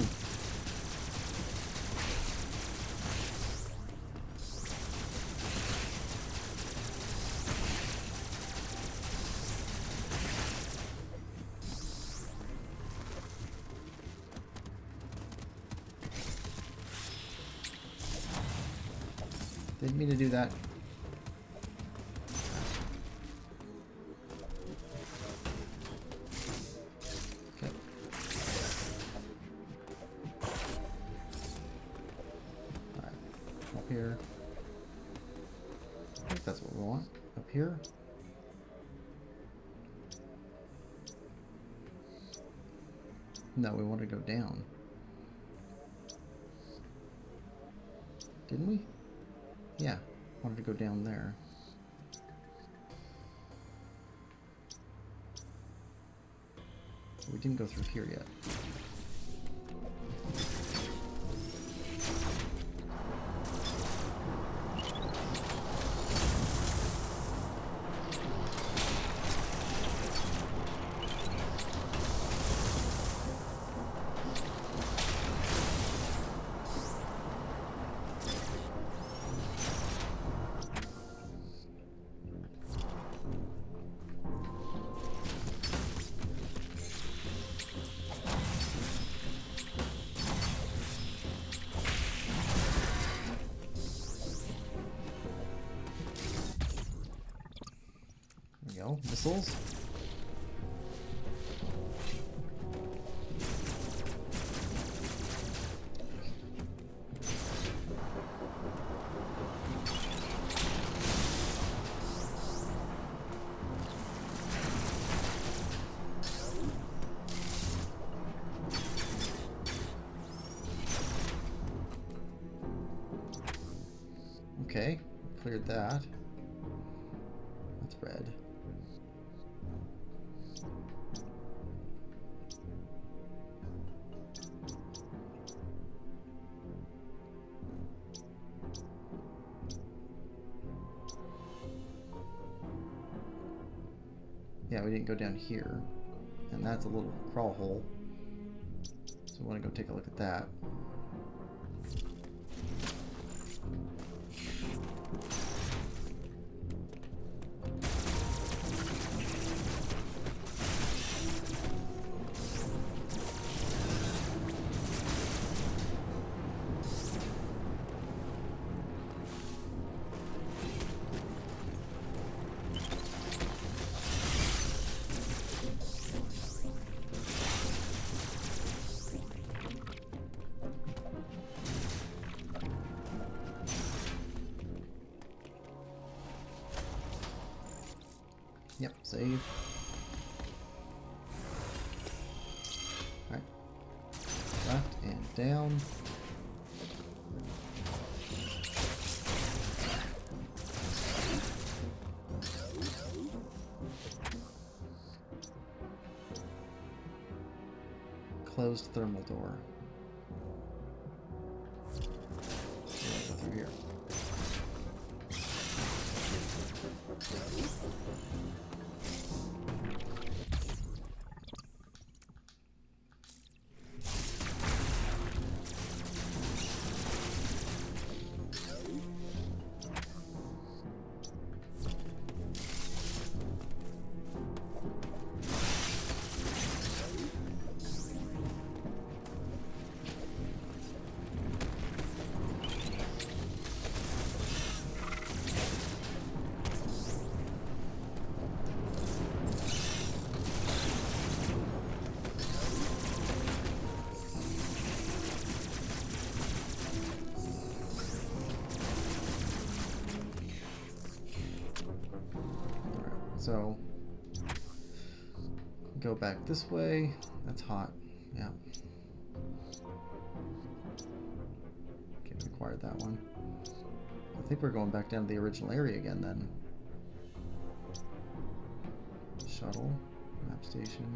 Didn't mean to do that. Here. I think that's what we want. Up here. No, we want to go down. Didn't we? Yeah, wanted to go down there. We didn't go through here yet. Missiles. Okay, cleared that. That's red. Yeah, we didn't go down here. And that's a little crawl hole. So I want to go take a look at that. Yep, save. Alright. Left and down. Closed thermal door. Yeah, go through here. So, go back this way. That's hot. Yeah. Okay, we acquired that one. I think we're going back down to the original area again then. Shuttle, map station.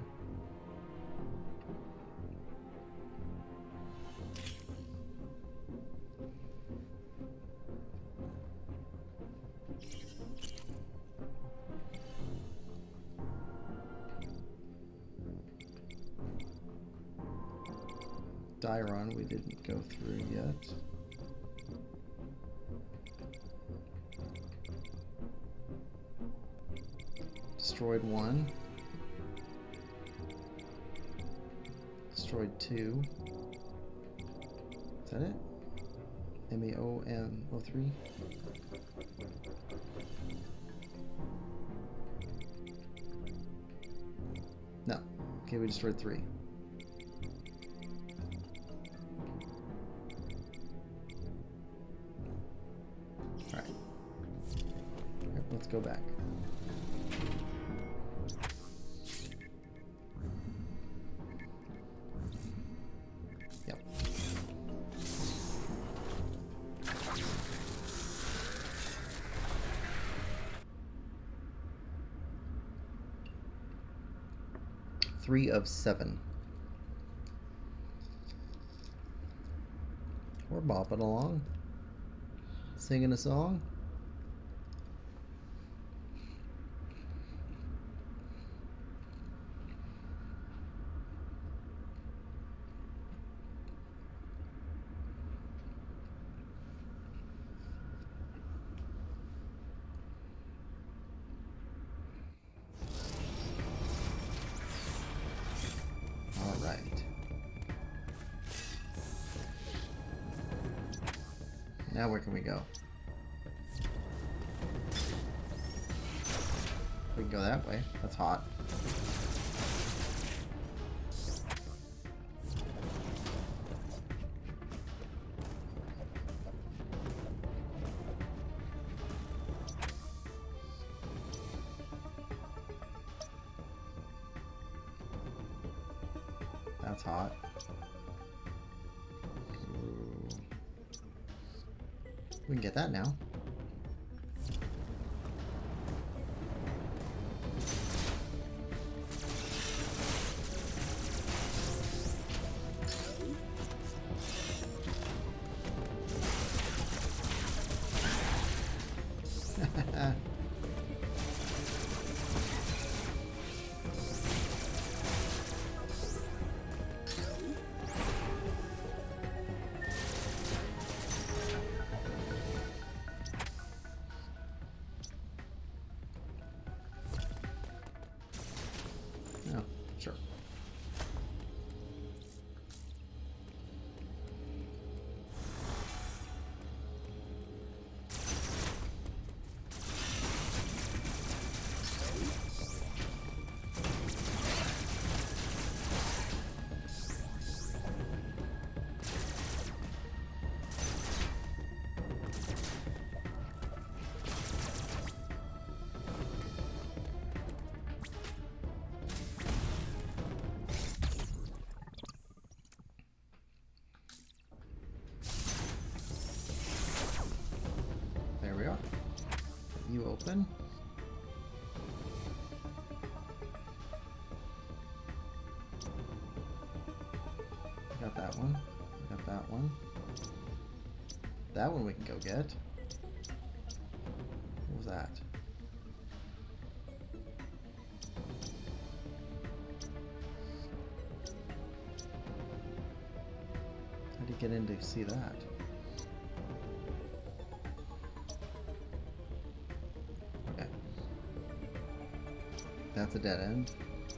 Dairon we didn't go through yet. Destroyed one. Destroyed two. Is that it? M A O M O three? No. Okay, we destroyed three. Alright. Yep, let's go back. Yep. Three of seven. We're bopping along. Singing a song. All right. Now where can we go? We can go that way. That's hot. That's hot. Ooh. We can get that now. open. Got that one. Got that one. That one we can go get. What was that? How do you get in to see that? Okay. That's a dead end.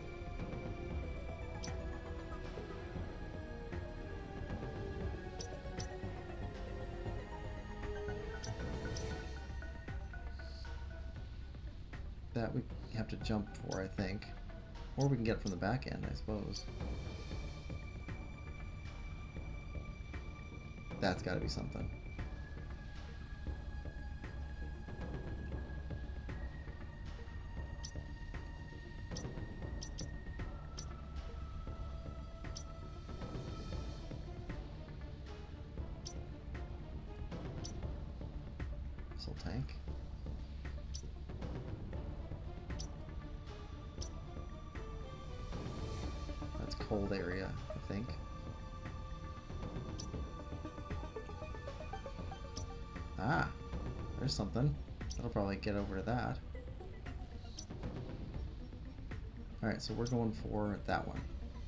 That we have to jump for, I think. Or we can get it from the back end, I suppose. That's gotta be something. Missile tank. Cold area, I think. Ah, there's something. That'll probably get over to that. Alright, so we're going for that one.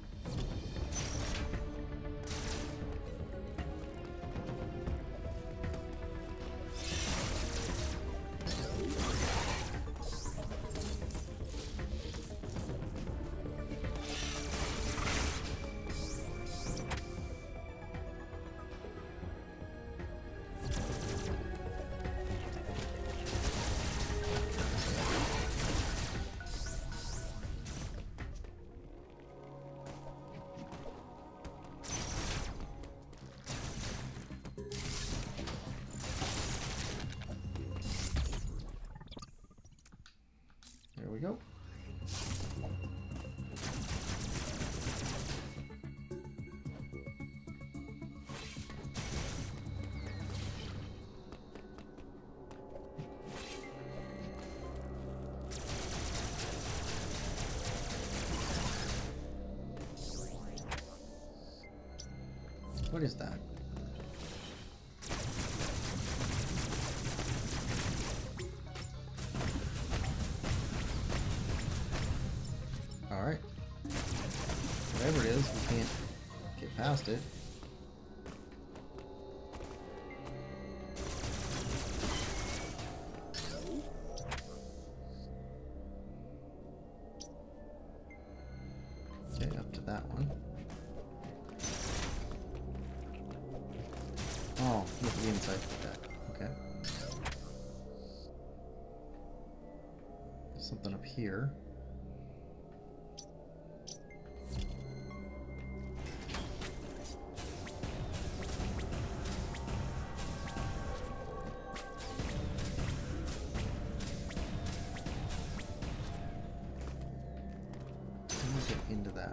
There we go. What is that? Alright. Whatever it is, we can't get past it. Okay, up to that one. Oh, you have to be inside that. Okay. There's something up here. Into that.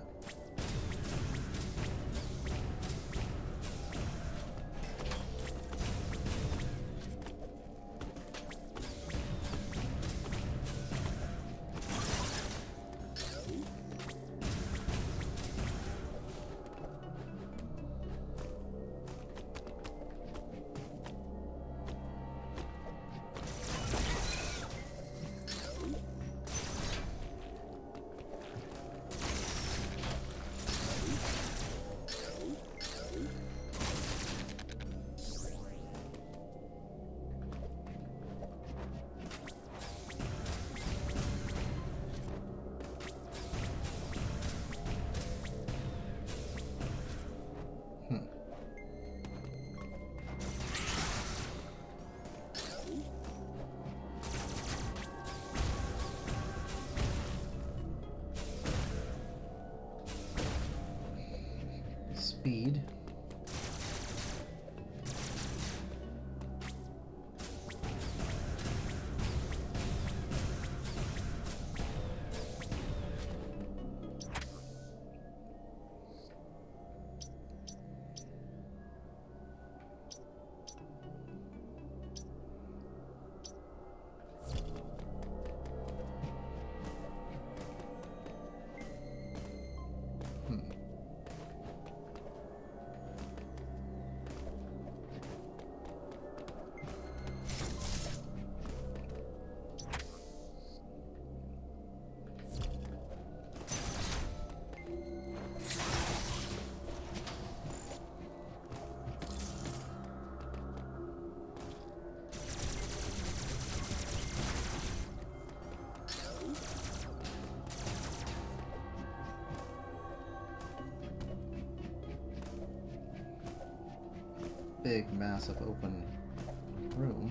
big, massive open room.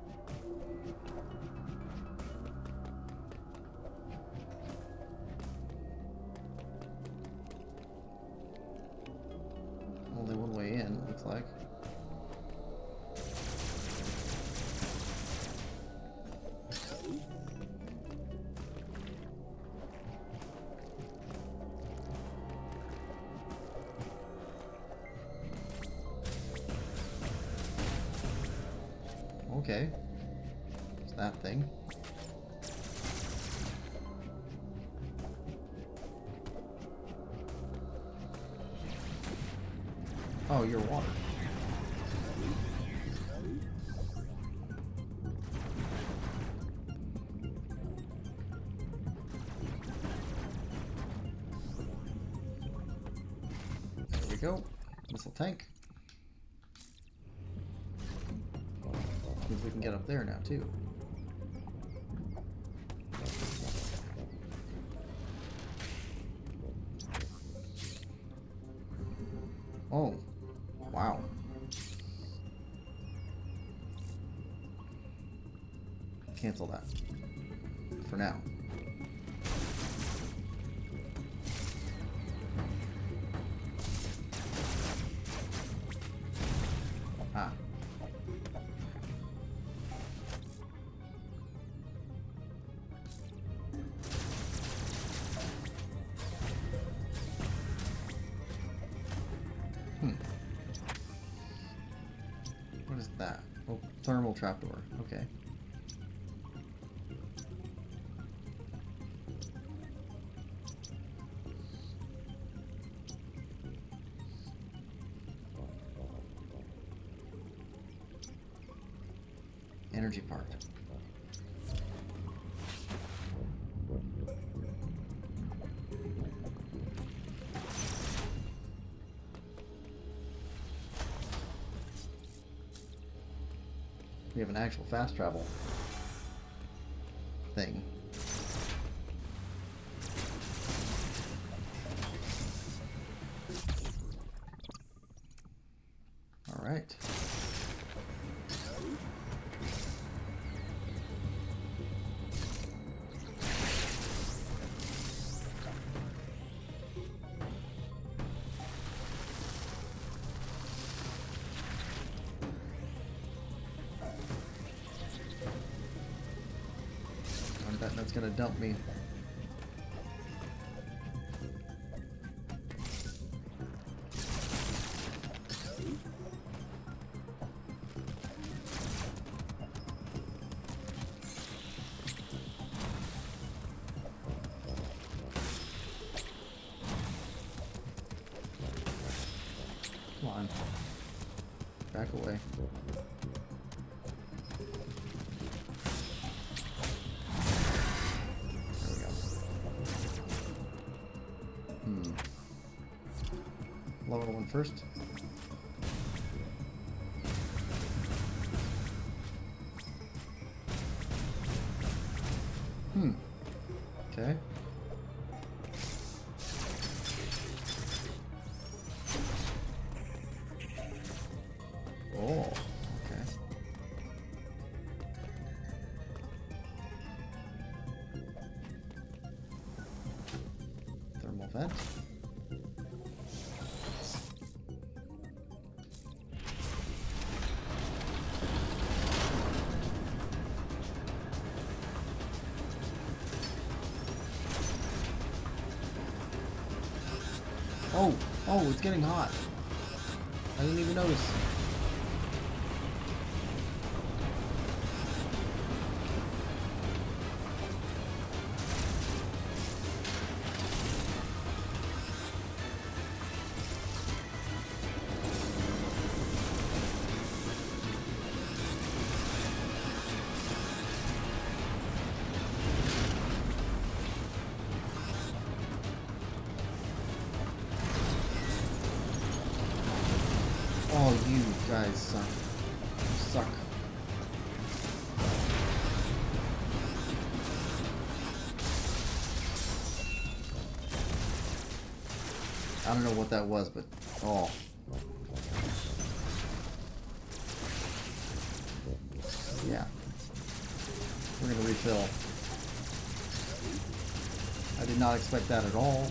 Only one way in, it looks like. Okay. It's that thing. Oh, you're water. There we go. Missile tank. Means we can get up there now too. Oh, wow. Cancel that for now. Ah. Hmm. What is that? Oh, thermal trapdoor. Okay. Energy part. We have an actual fast travel thing. All right. That's gonna dump me. Come on. Back away. Lower one first. Hmm. Okay. Oh, okay. Thermal vent. Oh, oh, it's getting hot. I didn't even notice. Oh, you guys suck. You suck. I don't know what that was, but oh. We're gonna refill. I did not expect that at all.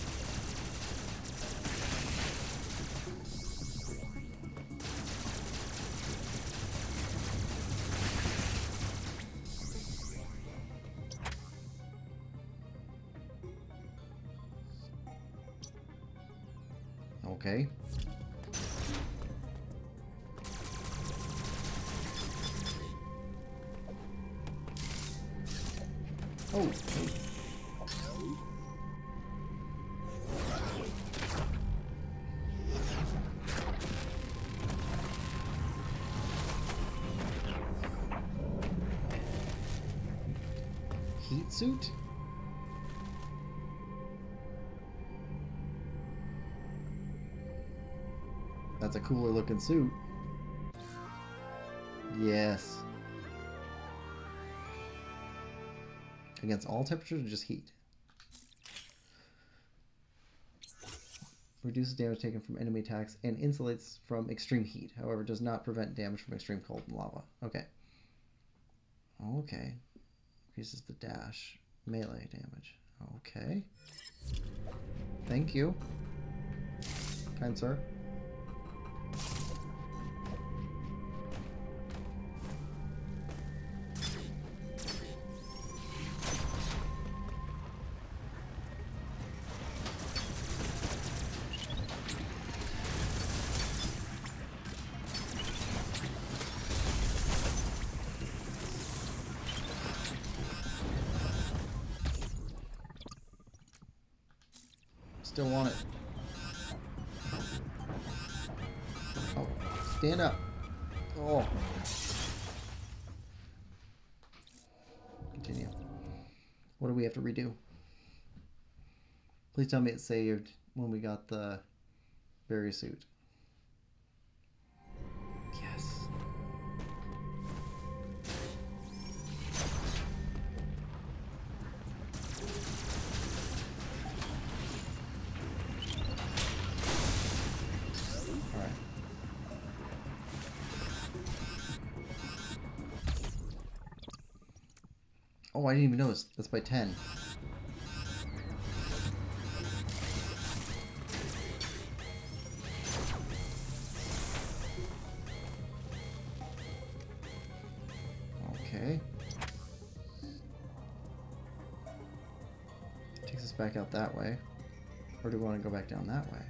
Okay. Oh, oh. Heat suit? That's a cooler looking suit. Yes. Against all temperatures or just heat? Reduces damage taken from enemy attacks and insulates from extreme heat. However, does not prevent damage from extreme cold and lava. Okay. Okay. Increases the dash. Melee damage. Okay. Thank you. Kind sir. Still want it. Oh, stand up. Oh. Continue. What do we have to redo? Please tell me it saved when we got the berry suit. Yes. Oh, I didn't even notice. That's by ten. Okay. Takes us back out that way. Or do we want to go back down that way?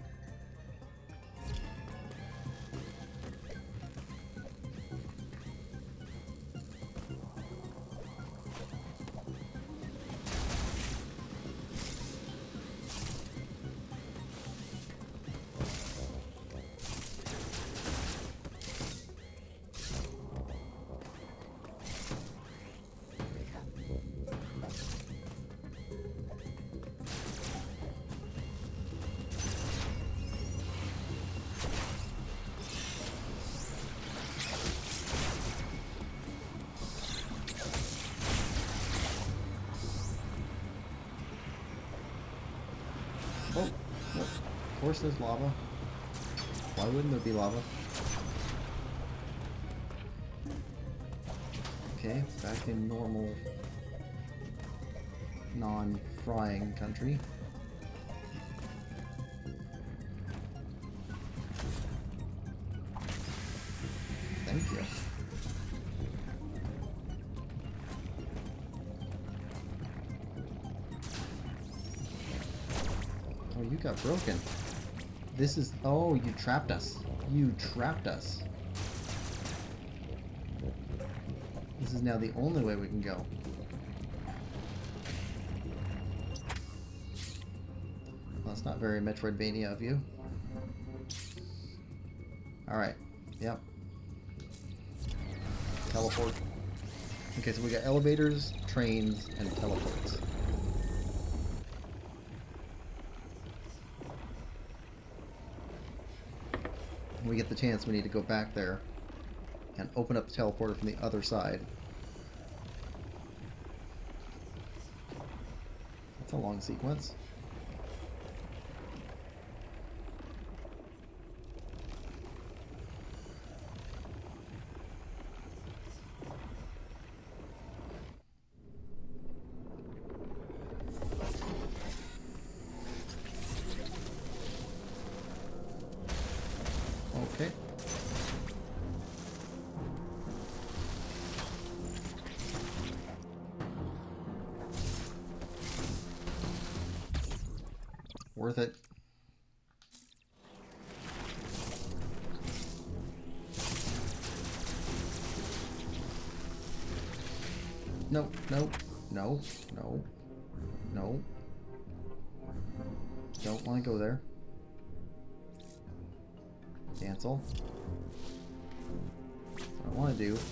Oh, oh, of course there's lava. Why wouldn't there be lava? Okay, back in normal, non-frying country. Thank you. Oh, you got broken. This is... Oh, you trapped us. You trapped us. This is now the only way we can go. Well, that's not very Metroidvania of you. Alright. Yep. Teleport. Okay, so we got elevators, trains, and teleports. When we get the chance, we need to go back there and open up the teleporter from the other side. That's a long sequence. Okay. Worth it. No, no, no, no, no. Don't want to go there. Cancel. What I want to do,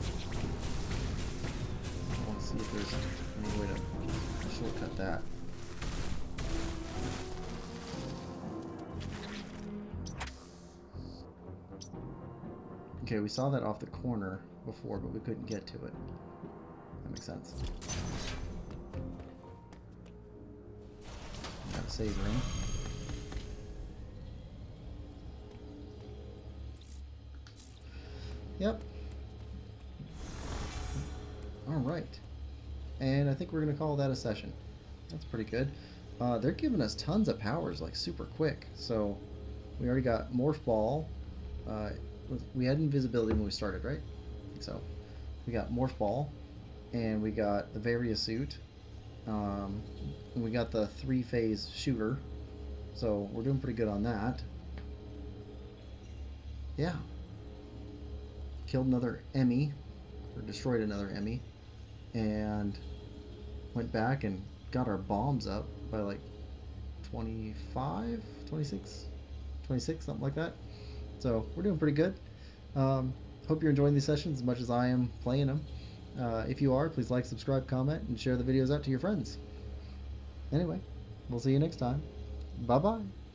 I want to see if there's any way to shortcut that. Okay, we saw that off the corner before, but we couldn't get to it. That makes sense. Got a save room. Yep. Alright. And I think we're going to call that a session. That's pretty good. Uh, they're giving us tons of powers, like, super quick. So, we already got Morph Ball. Uh, we had invisibility when we started, right? So, we got Morph Ball. And we got the Varia Suit. Um, and we got the three-phase shooter. So, we're doing pretty good on that. Yeah. Killed another Emmy, or destroyed another Emmy, and went back and got our bombs up by like twenty-five, twenty-six, twenty-six, something like that. So we're doing pretty good. Um, hope you're enjoying these sessions as much as I am playing them. Uh, if you are, please like, subscribe, comment, and share the videos out to your friends. Anyway, we'll see you next time. Bye-bye.